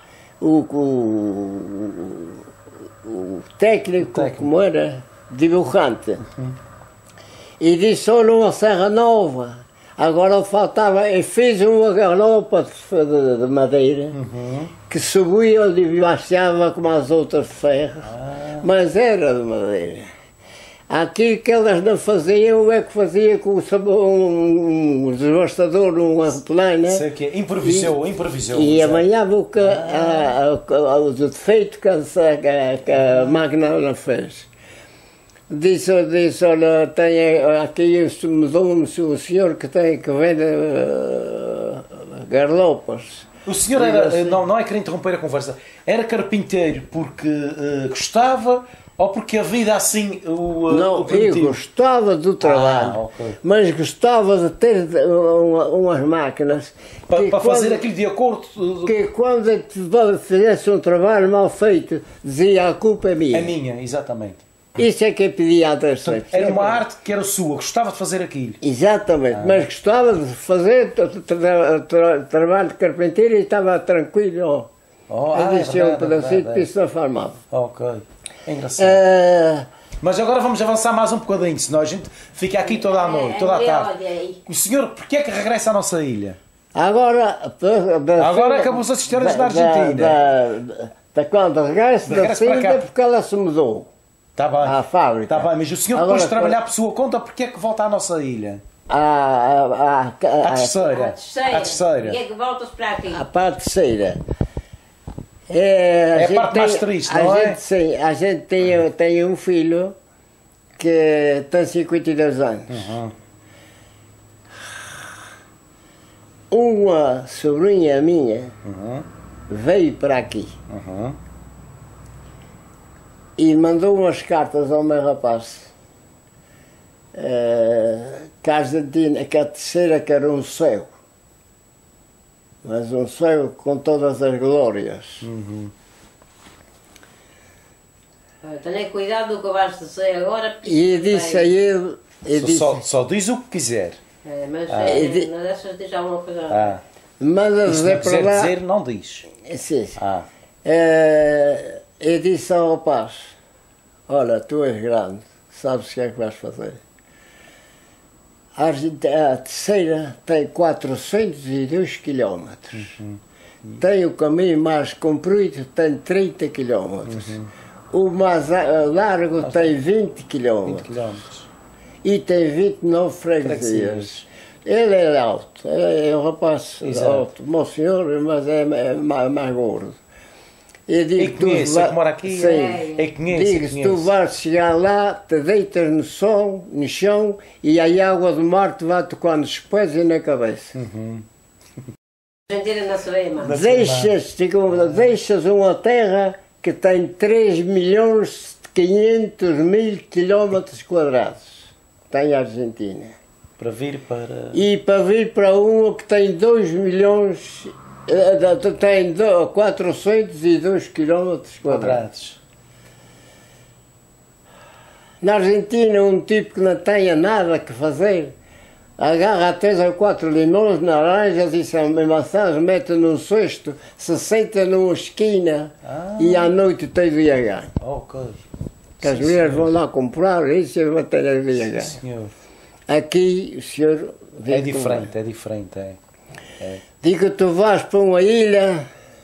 o técnico, como era, dibujante, e disse, olha uma serra nova, agora faltava, eu fiz uma galopa de madeira, que subia e baixava como as outras de ferro, mas era de madeira. Aquilo que elas não faziam, eu é que fazia com um devastador, uma plana. Sei que improvisou. E amanhã vou que o defeito que a máquina não fez. Disse, olha, tem aqui, mudou-me o senhor que tem que vender garlopas. O senhor era, não é querer interromper a conversa, era carpinteiro porque gostava Ou porque a vida assim o Não, eu permitiu? gostava do trabalho, ok. mas gostava de ter umas máquinas Para fazer aquilo de acordo... que quando eu fizesse um trabalho mal feito, dizia a culpa é minha. É minha, exatamente. Isso é que eu pedia a terceira. Era uma arte que era sua, gostava de fazer aquilo. Exatamente, mas gostava de fazer trabalho de carpinteiro e estava tranquilo. Eu disse um pedacito que isso não faz mal. Ok, é engraçado. Mas agora vamos avançar mais um bocadinho, senão a gente fica aqui toda a noite, toda a tarde. O senhor, porquê é que regressa à nossa ilha? Agora acabou-se as histórias da Argentina. Quando regresso da Regressa para cá. filha, porque ela se mudou Está bem. à fábrica. Está bem, mas o senhor depois de trabalhar por sua conta, porquê é que volta à nossa ilha? À terceira. À terceira. E é que voltas para aqui? Para a terceira. É a parte mais triste, não é? Sim, a gente tem um filho que tem 52 anos. Uma sobrinha minha veio para aqui e mandou umas cartas ao meu rapaz. Que a Argentina, que a terceira que era um céu. Mas um céu com todas as glórias. Tenha cuidado do que vais dizer agora. E disse a ele... Só diz o que quiser. Mas não deixas de dizer alguma coisa. Manda E se não dizer para quiser lá... dizer, não diz. Sim. Ah. Eu disse ao rapaz, olha, tu és grande, sabes o que é que vais fazer? A terceira tem 402 quilómetros. Tem o caminho mais comprido, tem 30 quilómetros. O mais largo tem 20 quilómetros. E tem 29 freguesias. Ele é alto, é um rapaz alto, bom senhor, mas é mais gordo. Eu digo, conhece, que mora aqui? Digo, se tu vais chegar lá, te deitas no chão e a água do mar te vai tocar nos pés e na cabeça. Argentina não se vê, mano. Deixas uma terra que tem 3.500.000 quilómetros quadrados. Tem a Argentina. Para vir para... E para vir para uma que tem 2 milhões... Tem 402 quilómetros quadrados. Na Argentina, um tipo que não tenha nada que fazer, agarra 3 ou 4 limões, naranjas e maçãs, mete num cesto, se senta numa esquina e à noite tem VH. Que as mulheres vão lá comprar isso e vão ter a VH. Senhor. Aqui o senhor... É diferente. Digo, tu vais para uma ilha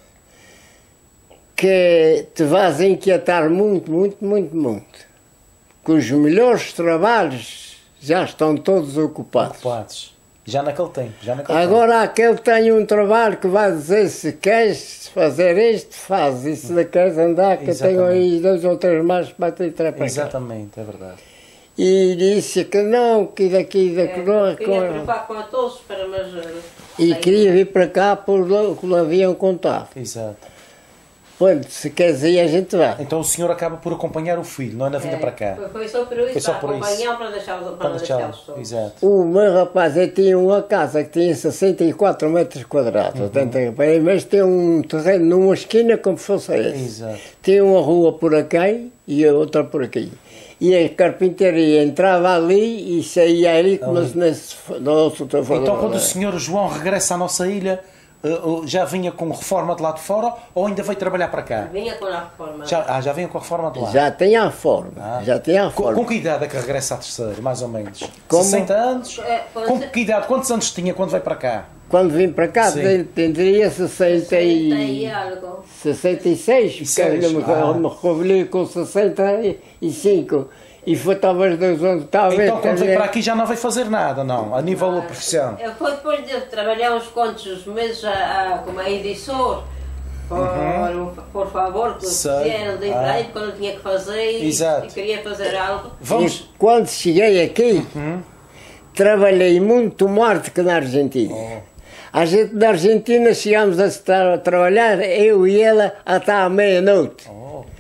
que te vais inquietar muito. Que os melhores trabalhos já estão todos ocupados. Já naquele tempo. Agora aquele tem um trabalho que vai dizer se queres fazer isto, faz. E se não queres andar, que eu tenho aí 2 ou 3 mais para te entrar para cá. Exatamente, é verdade. E disse que não, que daqui não. Queria preocupar com todos para mas e queria vir para cá por o que lhe haviam contado. Exato. Pois, se queres ir, a gente vai. Então o senhor acaba por acompanhar o filho, não é na vinda para cá? Foi só por isso, para acompanhar, para deixá-los todos. Exato. O meu rapaz, ele tinha uma casa que tinha 64 metros quadrados, mas tinha um terreno numa esquina como fosse esse. Exato. Tinha uma rua por aqui e a outra por aqui. E a carpintaria entrava ali e saía ali como se nesse... Então quando o senhor João regressa à nossa ilha, já vinha com reforma de lá de fora ou ainda veio trabalhar para cá? Vinha com a reforma. Já vinha com a reforma de lá? Já tem a forma. Com que idade é que regressa à terceira, mais ou menos? Como? 60 anos? Com que idade? Quantos anos tinha quando veio para cá? Quando vim para cá, teria 66, porque eu me recolhi com 65 e foi talvez 2 anos. Então quando veio para aqui já não veio fazer nada, não, a nível da profissão? Foi depois de trabalhar uns quantos meses como editor, por favor, que vieram de Ibrahim quando eu tinha que fazer e queria fazer algo. E quando cheguei aqui, trabalhei muito mais do que na Argentina. A gente na Argentina chegámos a trabalhar, eu e ela, até à meia-noite.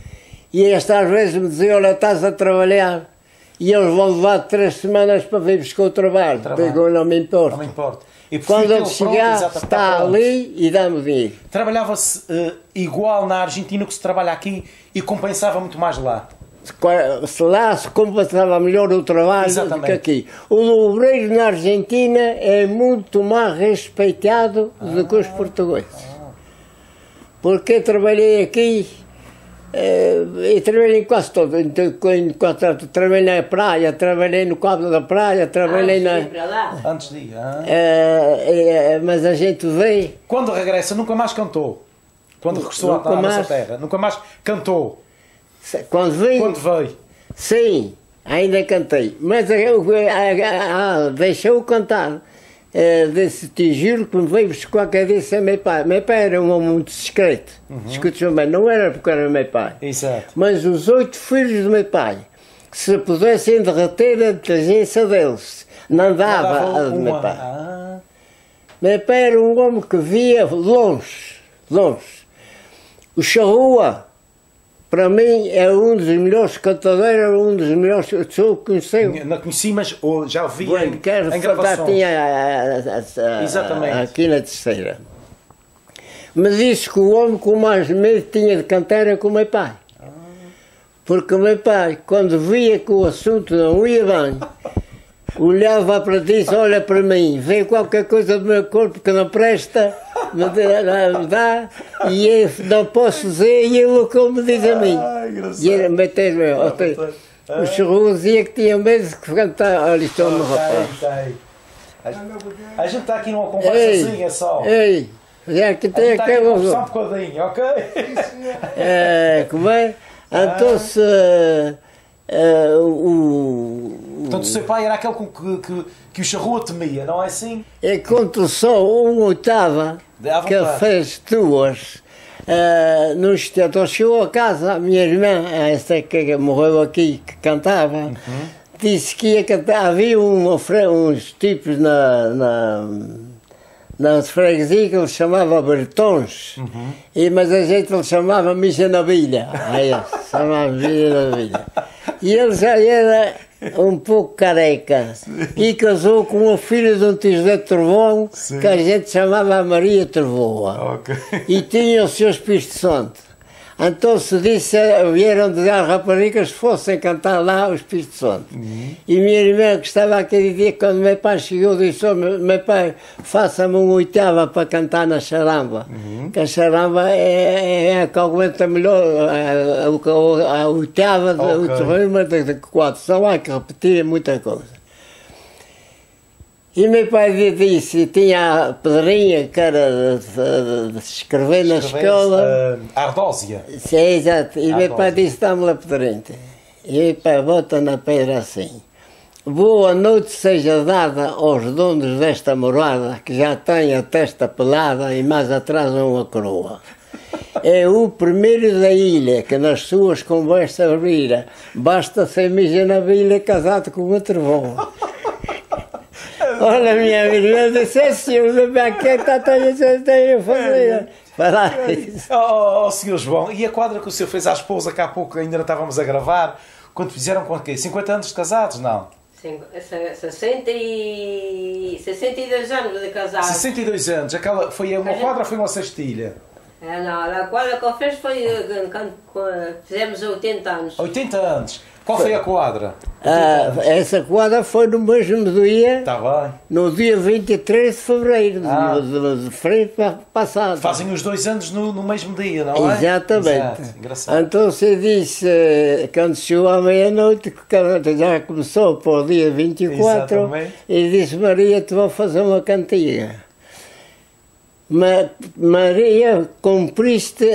E este às vezes me dizia, olha, estás a trabalhar. E eles vão levar 3 semanas para vir buscar o trabalho. Digo, não me importa. Não me importa. E quando ele chegar, está ali e dá-me dinheiro. Trabalhava-se igual na Argentina que se trabalha aqui e compensava muito mais lá? Lá se compensava melhor o trabalho do que aqui. O obreiro na Argentina é muito mais respeitado do que os portugueses. Porque eu trabalhei aqui, eu trabalhei em quase todo. Trabalhei na praia, trabalhei no cabo da praia, trabalhei Antes de ir. Mas a gente vê... Quando regressa, nunca mais cantou? Quando regressou à nossa terra? Nunca mais cantou? Quando veio? Sim, ainda cantei. Mas deixou cantar. Desse te juro que me veio buscar que disse a meu pai. Meu pai era um homem muito discreto. Escuta bem, não era porque era meu pai. Exato. Mas os 8 filhos do meu pai, se pudessem derreter a inteligência deles, não dava a do meu pai. Meu pai era um homem que via longe, longe. O Charrua, para mim, é um dos melhores cantadores, um dos melhores que eu conheci. Não conheci, mas já ouvi em gravações. Tinha aqui na terceira. Mas disse que o homem com mais medo tinha de cantar era com o meu pai. Porque o meu pai, quando via que o assunto não ia bem, olhava para ti e disse, olha para mim, vê qualquer coisa do meu corpo que não presta, me dá, e eu não posso dizer, e ele como diz a mim. E ele meteu-me, o Charrua dizia que tinha medo de cantar, olha, estou no rapaz. A gente está aqui numa conversazinha só. Ei, já que tem aqui só um bocadinho, ok? Como é? Então se... Portanto, o seu pai era aquele que o Charrua temia, não é assim? É quando só uma oitava que ele fez 2 no exterior. Chegou a casa, a minha irmã, essa que morreu aqui, que cantava, disse que ia cantar. Havia uns tipos na freguesia que ele chamava Bertões, mas a gente ele chamava Mija na Bilha. Chamava Mija na Bilha. E ele já era um pouco careca e casou com uma filha de um tio José Trovão, que a gente chamava Maria Trevoa. E tinha o seu Espírito Santo. Então se disse, vieram dizer às raparigas que fossem cantar lá o Espírito Santo. E minha irmã, que estava aquele dia, quando meu pai chegou, disse, oh, meu pai, faça-me uma oitava para cantar na charamba. Que a charamba é a que aguenta melhor a oitava do terreno de 4. Só há que repetir muita coisa. E meu pai disse, tinha a pedrinha que era de escrever na escola. Ardósia. Sim, exato. E meu pai disse, dá-me a pedrinha. E meu pai bota na pedra assim. Boa noite seja dada aos donos desta morada, que já têm a testa pelada e mais atrás uma coroa. É o primeiro da ilha que nas suas conversas vira. Basta ser mija na bilha casado com uma trovão. Olha, minha irmã disse, senhor, aqui está a fazer. Senhor João, e a quadra que o senhor fez à esposa, que há pouco ainda não estávamos a gravar, quando fizeram com o quê? 50 anos de casados, não? 62 anos de casados. 62 anos, aquela foi uma quadra ou foi uma cestilha? Não, a quadra que eu fiz foi quando fizemos 80 anos. 80 anos. Qual foi a quadra? Essa quadra foi no mesmo dia, bem. No dia 23 de fevereiro, de fevereiro passado. Fazem os 2 anos no mesmo dia, não é? Exatamente. Exato. Engraçado. Então você disse, quando chegou à meia-noite, que já começou para o dia 24, exatamente. E disse, Maria, te vou fazer uma cantiga. Maria, cumpriste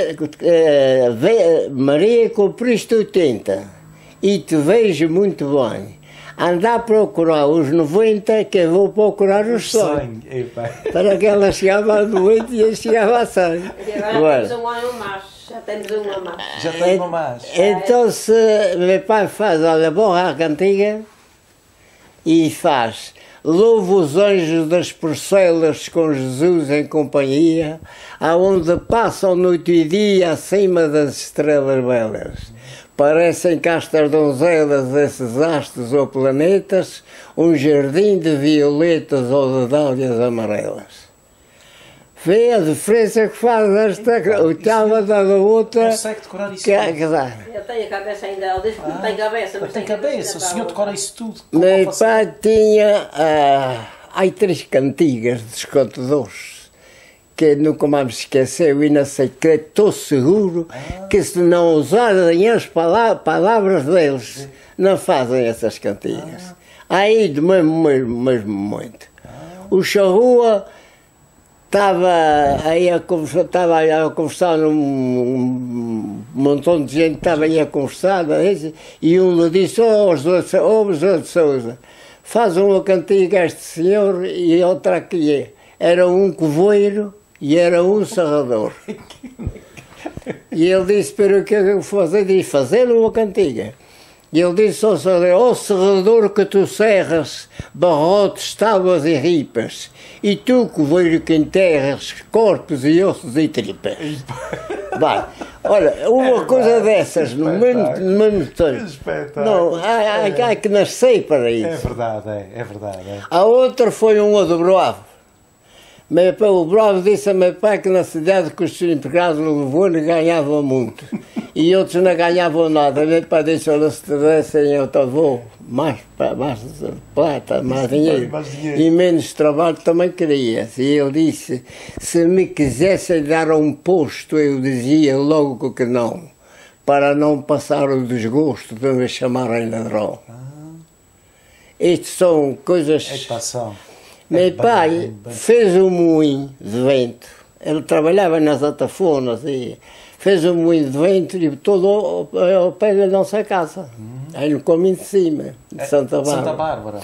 80 e te vejo muito bem. Anda a procurar os 90 que eu vou procurar os 100. Para que ela chegava a 90 e eu chegava a 100. Agora temos um ano mais. Já temos uma mais. Já temos uma mais. Então se meu pai faz, olha, borra a cantiga e faz. louvo os anjos das porcelas com Jesus em companhia, aonde passam noite e dia acima das estrelas belas. Parecem castas donzelas esses astros ou planetas, um jardim de violetas ou de dálias amarelas. Vê a diferença que faz esta oitava da outra. Consegue decorar isso tudo? Eu tenho a cabeça ainda, ele diz que não tem cabeça, mas tem cabeça. O senhor decora isso tudo. Meu pai tinha aí 3 cantigas de escotadores que nunca mais me esqueceu e não sei que estou seguro que se não usarem as palavras deles, não fazem essas cantigas. Aí de mesmo muito. O Charrua estava aí a conversar um montão de gente estava aí a conversar, e um lhe disse, José de Sousa, faz uma cantiga a este senhor, e outra aqui era um coveiro e era um serrador. E ele disse, para o que é que eu vou fazer? Disse, fazer uma cantiga. E ele disse ao serrador, serrador que tu serras barrotes, tábuas e ripas, e tu, coveiro que enterras corpos e ossos e tripas. Vai, olha, uma coisa dessas, no mesmo tempo, não, há que nascer para isso. É verdade, é verdade. A outra foi uma do Bravo. O Bravo disse a meu pai que na cidade que os seus empregados no governo ganhavam muito e outros não ganhavam nada. Meu pai disse, olha, se te dessem eu te vou mais plata, mais dinheiro e menos trabalho também querias. E ele disse, se me quisessem dar um posto eu dizia logo que não, para não passar o desgosto de me chamarem ladrão. Estas são coisas... Meu pai fez um moinho de vento, ele trabalhava nas atafonas e fez um moinho de vento e todo ao pé da nossa casa, aí no caminho de cima, de Santa Bárbara.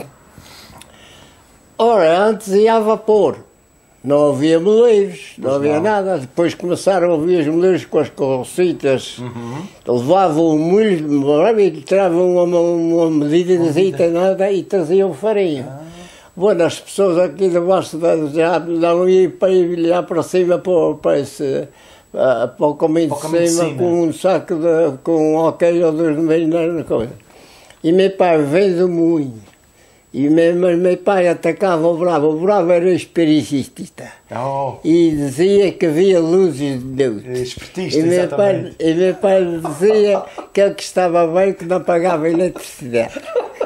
Ora, antes ia a vapor, não havia moleiros, não havia nada, depois começaram a ouvir os moleiros com as carrocitas, levavam o molho e tiravam uma medida e traziam farinha. Bueno, as pessoas aqui de baixo já não iam para cima para o caminho de cima com um saco com um alqueire ou 2 na coisa. E meu pai veio do moinho. Mas meu pai atacava o Bravo era espiritista. E dizia que havia luzes de Deus. Espiritista, e meu pai dizia que ele que estava bem que não pagava eletricidade.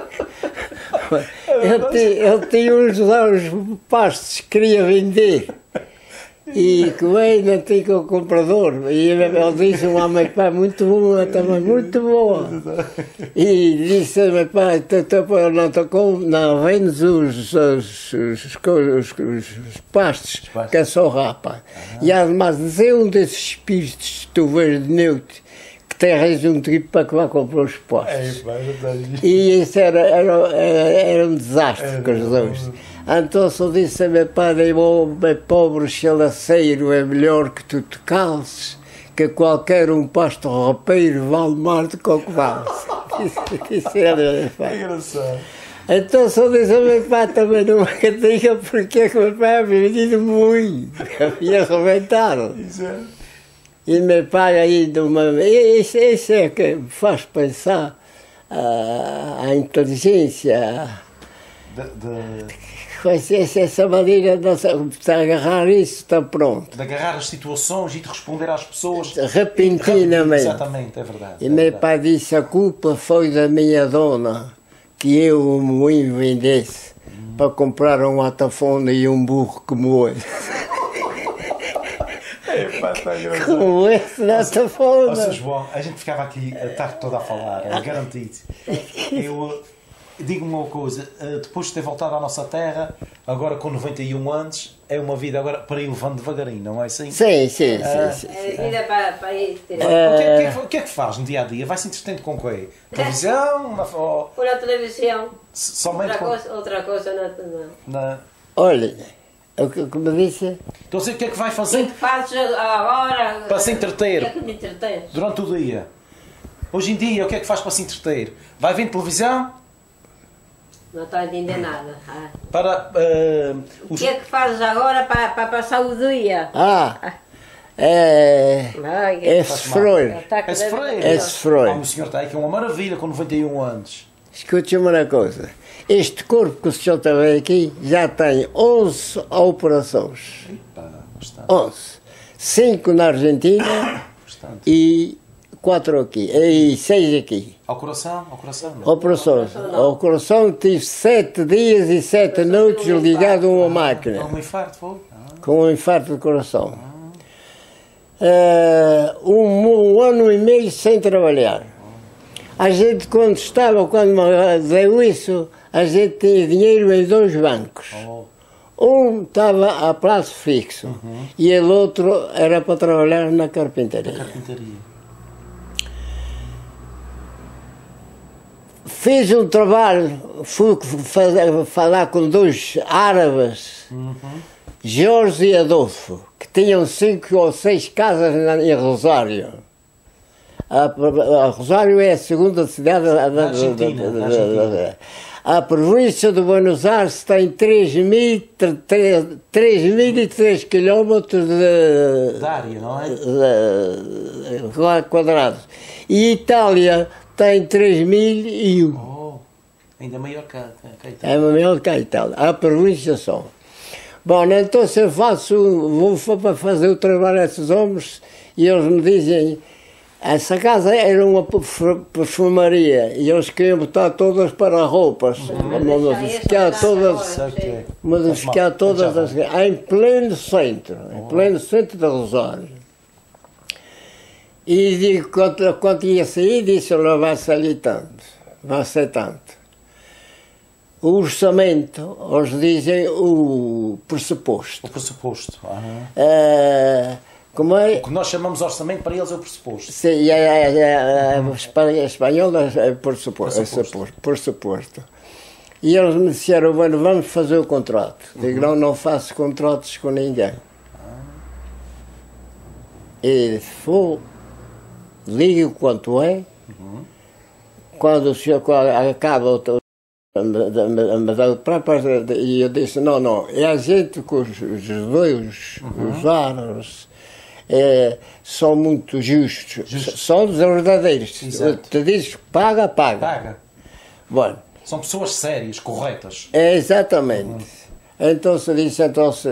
Ele tinha uns pastos que queria vender e que veio não tinha o comprador e ele disse a meu pai, muito boa também, muito boa, e disse a meu pai, não vendes os pastos que é só rapa, e ademais dizer um desses espíritos que tu vês de noite terras um tipo para que vá comprar os postos. E isso era um desastre com os dois. Então só disse a meu pai, meu pobre chalaceiro, é melhor que tu te calces, que qualquer um pasto roupeiro vale mais do que o que vale. Isso era meu pai. Engraçado. Então só disse a meu pai também numa cantiga porque é que o meu pai havia vendido muito, havia arrebentado. E meu pai aí, isso é que faz pensar a inteligência, essa maneira de agarrar isso, está pronto. De agarrar as situações e de responder às pessoas repentinamente. Exatamente, é verdade. E meu pai disse, a culpa foi da minha dona, que eu o moinho vendesse para comprar um atafone e um burro como esse. Como esse nessa forma. Sr. João, a gente ficava aqui a tarde toda a falar, é garantido. Eu digo-me uma coisa, depois de ter voltado à nossa terra, agora com 91 anos, é uma vida agora para ir levando devagarinho, não é assim? Sim. Vida para ir ter. O que é que faz no dia a dia? Vai-se entretendo com o quê? Televisão? Por a televisão. Somente outra coisa não. Olha, como disse. Então, o que é que vai fazer? O que fazes agora? Para se entreter. O que é que me entretens? Durante o dia. Hoje em dia, o que é que faz para se entreter? Vai vendo televisão? Não estou a entender nada. O que é que fazes agora para passar o dia? Esse freio. Esse freio. O senhor está aí que é uma maravilha com 91 anos. Escute-me uma coisa. Este corpo que o senhor está a ver aqui já tem 11 operações. Epa, 11. 5 na Argentina e 4 aqui. E 6 aqui. Ao coração? Operações. Ao coração tive 7 dias e 7 noites ligado a uma máquina. Com um infarto, foi? Com um infarto de coração. Um ano e meio sem trabalhar. A gente quando me deu isso, a gente tinha dinheiro em 2 bancos. Um estava a prazo fixo e o outro era para trabalhar na carpintaria. Fiz um trabalho, fui falar com 2 árabes, Jorge e Adolfo, que tinham 5 ou 6 casas em Rosário. Rosário é a segunda cidade da Argentina. A província de Buenos Aires tem 3.003 quilómetros de área, não é? Quadrados. E Itália tem 3.001. Ainda maior que a Itália. É maior que a Itália. A província só. Bom, então se eu vou para fazer o trabalho a esses homens e eles me dizem, essa casa era uma perfumaria e eles queriam botar todas para roupas, modificar todas, em pleno centro de Rosário. E digo, quando ia sair, disse, olha, vai sair tanto, vai ser tanto. O orçamento, eles dizem o pressuposto. O pressuposto. Como é? O que nós chamamos de orçamento, para eles é o pressuposto. Sim, espanhol é pressuposto. E eles me disseram, bueno, vamos fazer o contrato. Digo, não faço contratos com ninguém. E disse, ligue quanto é. Quando o senhor acaba e eu disse, não, é a gente com os judeus, os árabes, são muito justos, são os verdadeiros. Te dizes que paga. Bom, são pessoas sérias, corretas. Exatamente. Então se disse,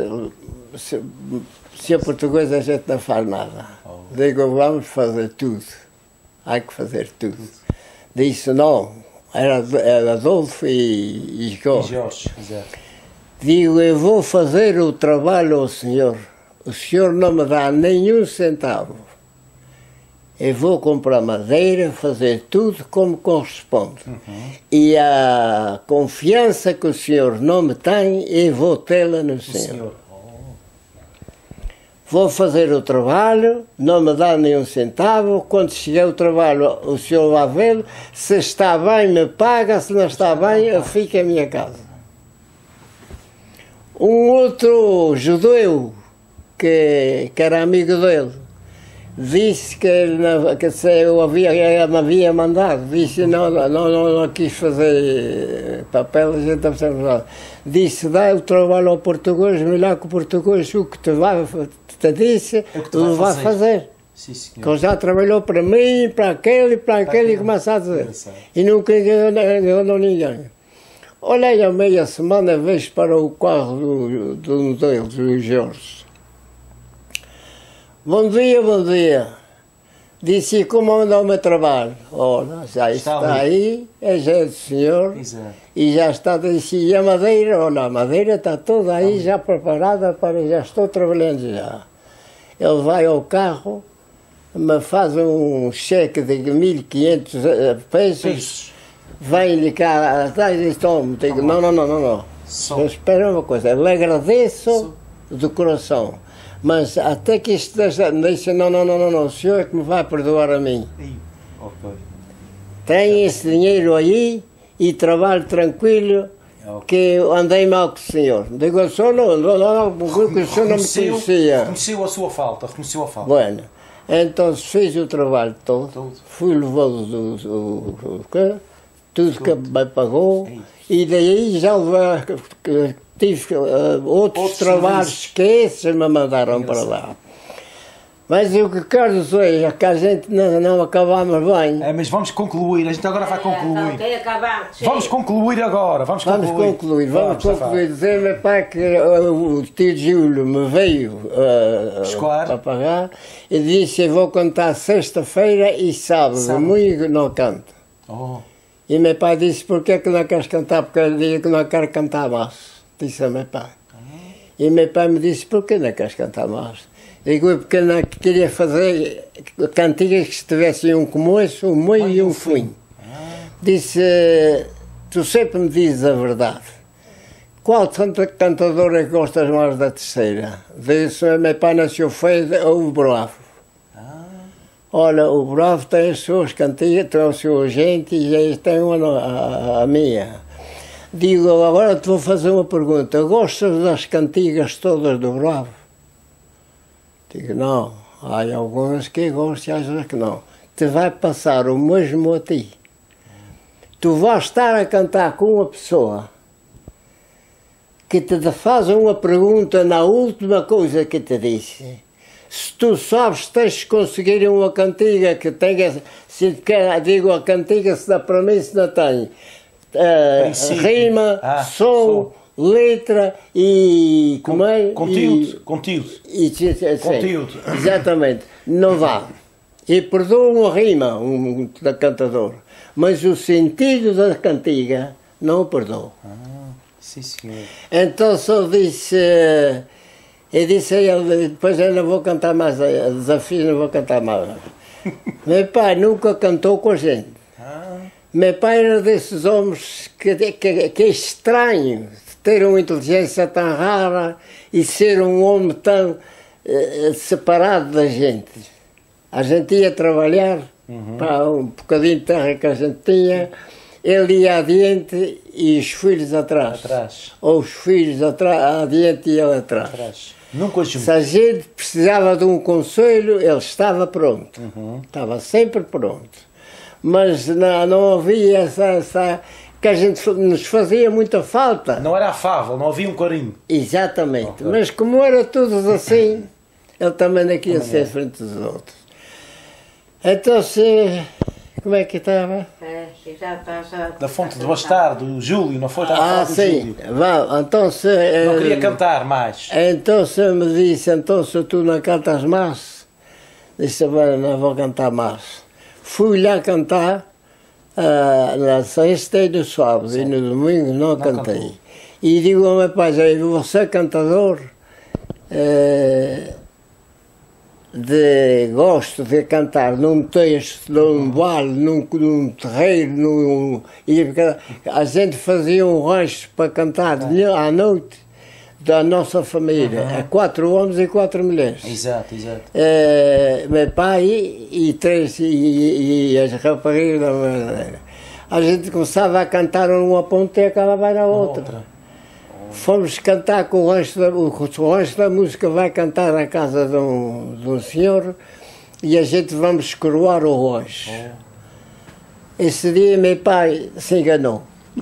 se é português a gente não faz nada. Digo, vamos fazer tudo. Há que fazer tudo. Disse, não. Era Adolfo e Jorge. Digo, eu vou fazer o trabalho ao senhor. O senhor não me dá nenhum centavo. Eu vou comprar madeira, fazer tudo como corresponde. E a confiança que o senhor não me tem, eu vou tê-la no senhor. Vou fazer o trabalho, não me dá nenhum centavo, quando chegar o trabalho o senhor vai ver, se está bem me paga, se não está bem eu fico em minha casa. Um outro judeu, que era amigo dele, disse que eu me havia mandado, disse não quis fazer papel, a gente está. Disse, dá o trabalho ao português, melhor que o português o que te disse, ele vai fazer. Sim, senhor. Que ele já trabalhou para mim, para aquele, e começa a dizer. E nunca enganou ninguém. Olhei a meia semana, vejo para o carro de um deles, do Jorge. Bom dia. Disse, como anda o meu trabalho? Olha, já está aí, já é do senhor. Exato. E já está, disse, e a madeira? Olha, a madeira está toda aí já preparada já estou trabalhando já. Ele vai ao carro, me faz um cheque de 1.500 pesos, vem-lhe cá atrás e diz, toma, digo, não. Eu espero uma coisa, eu lhe agradeço do coração. Mas até que isto disse, não, o senhor é que me vai perdoar a mim. Tem esse dinheiro aí e trabalho tranquilo, que eu andei mal com o senhor. Digo, o senhor não, porque o senhor não me conhecia. Reconheceu a sua falta, Bueno, então fiz o trabalho todo. Fui levá-lo tudo que me pagou, e daí já tive outros trabalhos que esses me mandaram para lá. Mas o que quero dizer é que a gente não acabamos bem. Mas vamos concluir, a gente agora vai concluir. Vamos concluir agora, vamos concluir. Vamos concluir. Dizer meu pai que o tio Júlio me veio para pagar e disse: eu vou cantar sexta-feira e sábado, domingo não canto. E meu pai disse: porquê que não queres cantar? Porque eu digo que não quero cantar mais. Disse a meu pai. E meu pai me disse: porquê não queres cantar mais? Digo, porque não queria fazer cantigas que tivessem um começo, um meio e um fim. Disse: tu sempre me dizes a verdade. Qual cantador é que gostas mais da terceira? Disse: meu pai nasceu feio, o Bravo. Olha, o Bravo tem as suas cantigas, tem a sua gente e eles têm a minha. Digo, agora te vou fazer uma pergunta. Gostas das cantigas todas do Bravo? Digo, não. Há algumas que gosto e outras que não. Te vai passar o mesmo a ti. Tu vais estar a cantar com uma pessoa que te faz uma pergunta na última coisa que te disse. Se tu sabes, tens de conseguir uma cantiga que tenha, digo, a cantiga se dá para mim, se não tem rima, som, letra e conteúdo. Conteúdo. Exatamente. Não vá. E perdoa uma rima da cantador, mas o sentido da cantiga não o perdoa. Sim, senhor. Então só disse. Eu disse a ele: depois eu não vou cantar mais, desafio não vou cantar mais. Meu pai nunca cantou com a gente. Meu pai era desses homens que é estranho ter uma inteligência tão rara e ser um homem tão separado da gente. A gente ia trabalhar para um bocadinho de terra que a gente tinha, ele ia adiante e os filhos atrás. Ou os filhos adiante e ele atrás. Nunca se a gente precisava de um conselho, ele estava pronto. Estava sempre pronto. Mas não havia essa que a gente nos fazia muita falta. Não era afável, não havia um carinho. Exatamente. Mas como era todos assim, ele também não queria ser frente dos outros. Então, como é que estava? Da Fonte do Bastardo, do Júlio, não foi? Sim. Então, não queria cantar mais. Então me disse: então se tu não cantas mais, disse: não vou cantar mais. Fui lá cantar na sexta e no sábado, e no domingo não cantei. Cantou. E digo ao meu pai: você é cantador? Gosto de cantar num texto, num vale, num terreiro, a gente fazia um rancho para cantar à noite da nossa família, 4 homens e 4 mulheres. Exato. Meu pai e as raparigas da maneira. A gente começava a cantar numa ponta e acabava na outra. Fomos cantar com o resto da música, vai cantar na casa de um senhor e a gente vamos coroar o rancho. Esse dia meu pai se enganou.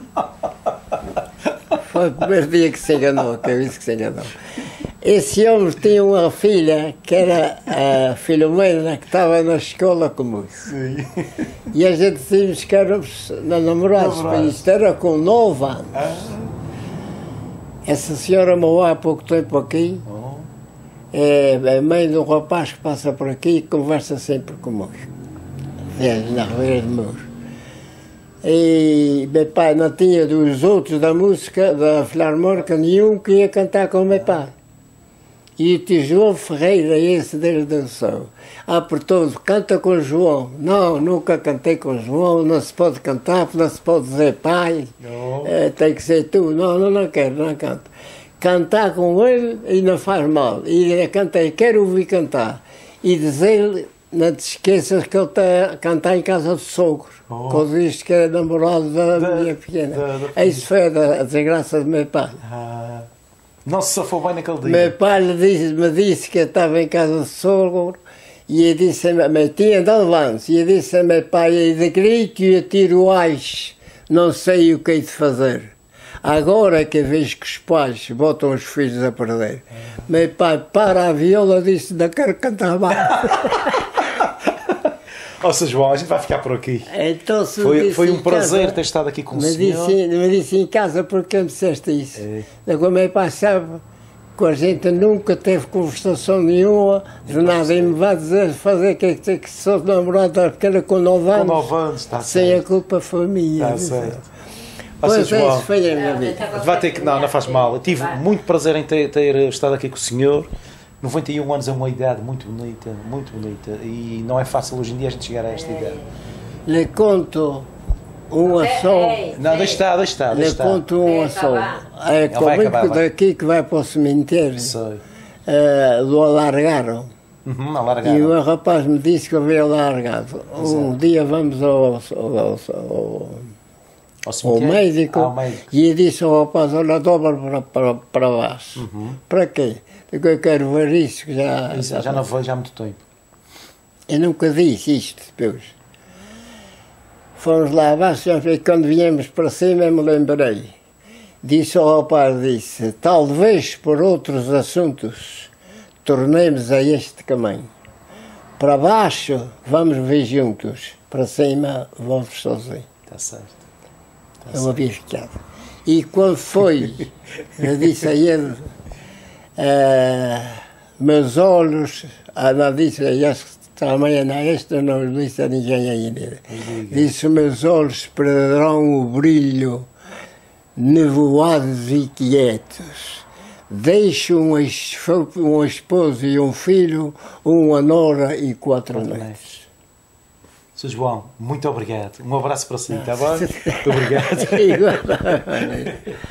Foi o primeiro dia que se enganou, que eu disse que se enganou. Esse homem tinha uma filha, que era a Filomena, que estava na escola comigo. Sim. E a gente dizíamos que éramos namorados, isto era com 9 anos. Essa senhora morreu há pouco tempo aqui, é a mãe de um rapaz que passa por aqui e conversa sempre comigo, na Ribeira de Muro. E meu pai não tinha dos outros da música, da Filarmónica, nenhum que ia cantar com meu pai. E o João Ferreira, esse desde o céu, apertou, canta com o João. Não, nunca cantei com o João, não se pode cantar, não se pode dizer pai, tem que ser tu. Não quero, não canto. Cantar com ele e não faz mal. E cantei, quero ouvir cantar. E dizer-lhe, não te esqueças que ele está a cantar em casa do sogro. Quando disse que era namorado da minha pequena. Isso foi a desgraça do meu pai. Não se safou bem naquele dia. Meu pai me disse que eu estava em casa do sogro e eu disse, tinha dado avanço, e eu disse a meu pai, de grito e a tiro ais não sei o que hei de fazer. Agora é que vejo que os pais botam os filhos a perder. Meu pai, para a viola, disse, não quero cantar mais. Ó, Sr. João, a gente vai ficar por aqui. Então, foi um prazer ter estado aqui com o senhor. Me disse em casa porque me disseste isso. O meu pai sabe que a gente nunca teve conversação nenhuma, de nada, e me vai dizer fazer que sou namorada pequena com 9 anos. Com 9 anos, está certo. Sem a culpa foi minha. Está certo. Pois é, isso foi a minha vida. Vai ter que, não faz mal. Eu tive muito prazer em ter estado aqui com o senhor. 91 anos é uma idade muito bonita, e não é fácil hoje em dia a gente chegar a esta idade. Lhe conto uma só. Não, deixa estar. Lhe conto uma só. É comigo daqui que vai para o cemitério. Do alargaram. Alargaram. E o rapaz me disse que eu havia alargado. Um dia vamos ao médico, e disse ao rapaz, olha, dobra para baixo. Para quê? Porque eu quero ver isso, que já não vejo há muito tempo. Eu nunca disse isto depois. Fomos lá abaixo, e quando viemos para cima, me lembrei. Disse ao rapaz, talvez por outros assuntos tornemos a este caminho. Para baixo, vamos ver juntos. Para cima, vamos sozinhos. Está certo. Eu havia ficado. E quando foi, eu disse a ele, meus olhos, não disse, também esta não disse a ninguém ainda. Disse, meus olhos perderão o brilho, nevoados e quietos. Deixo um esposo e um filho, uma nora e 4 netos. Sr. João, muito obrigado. Um abraço para si, está bom? Muito obrigado.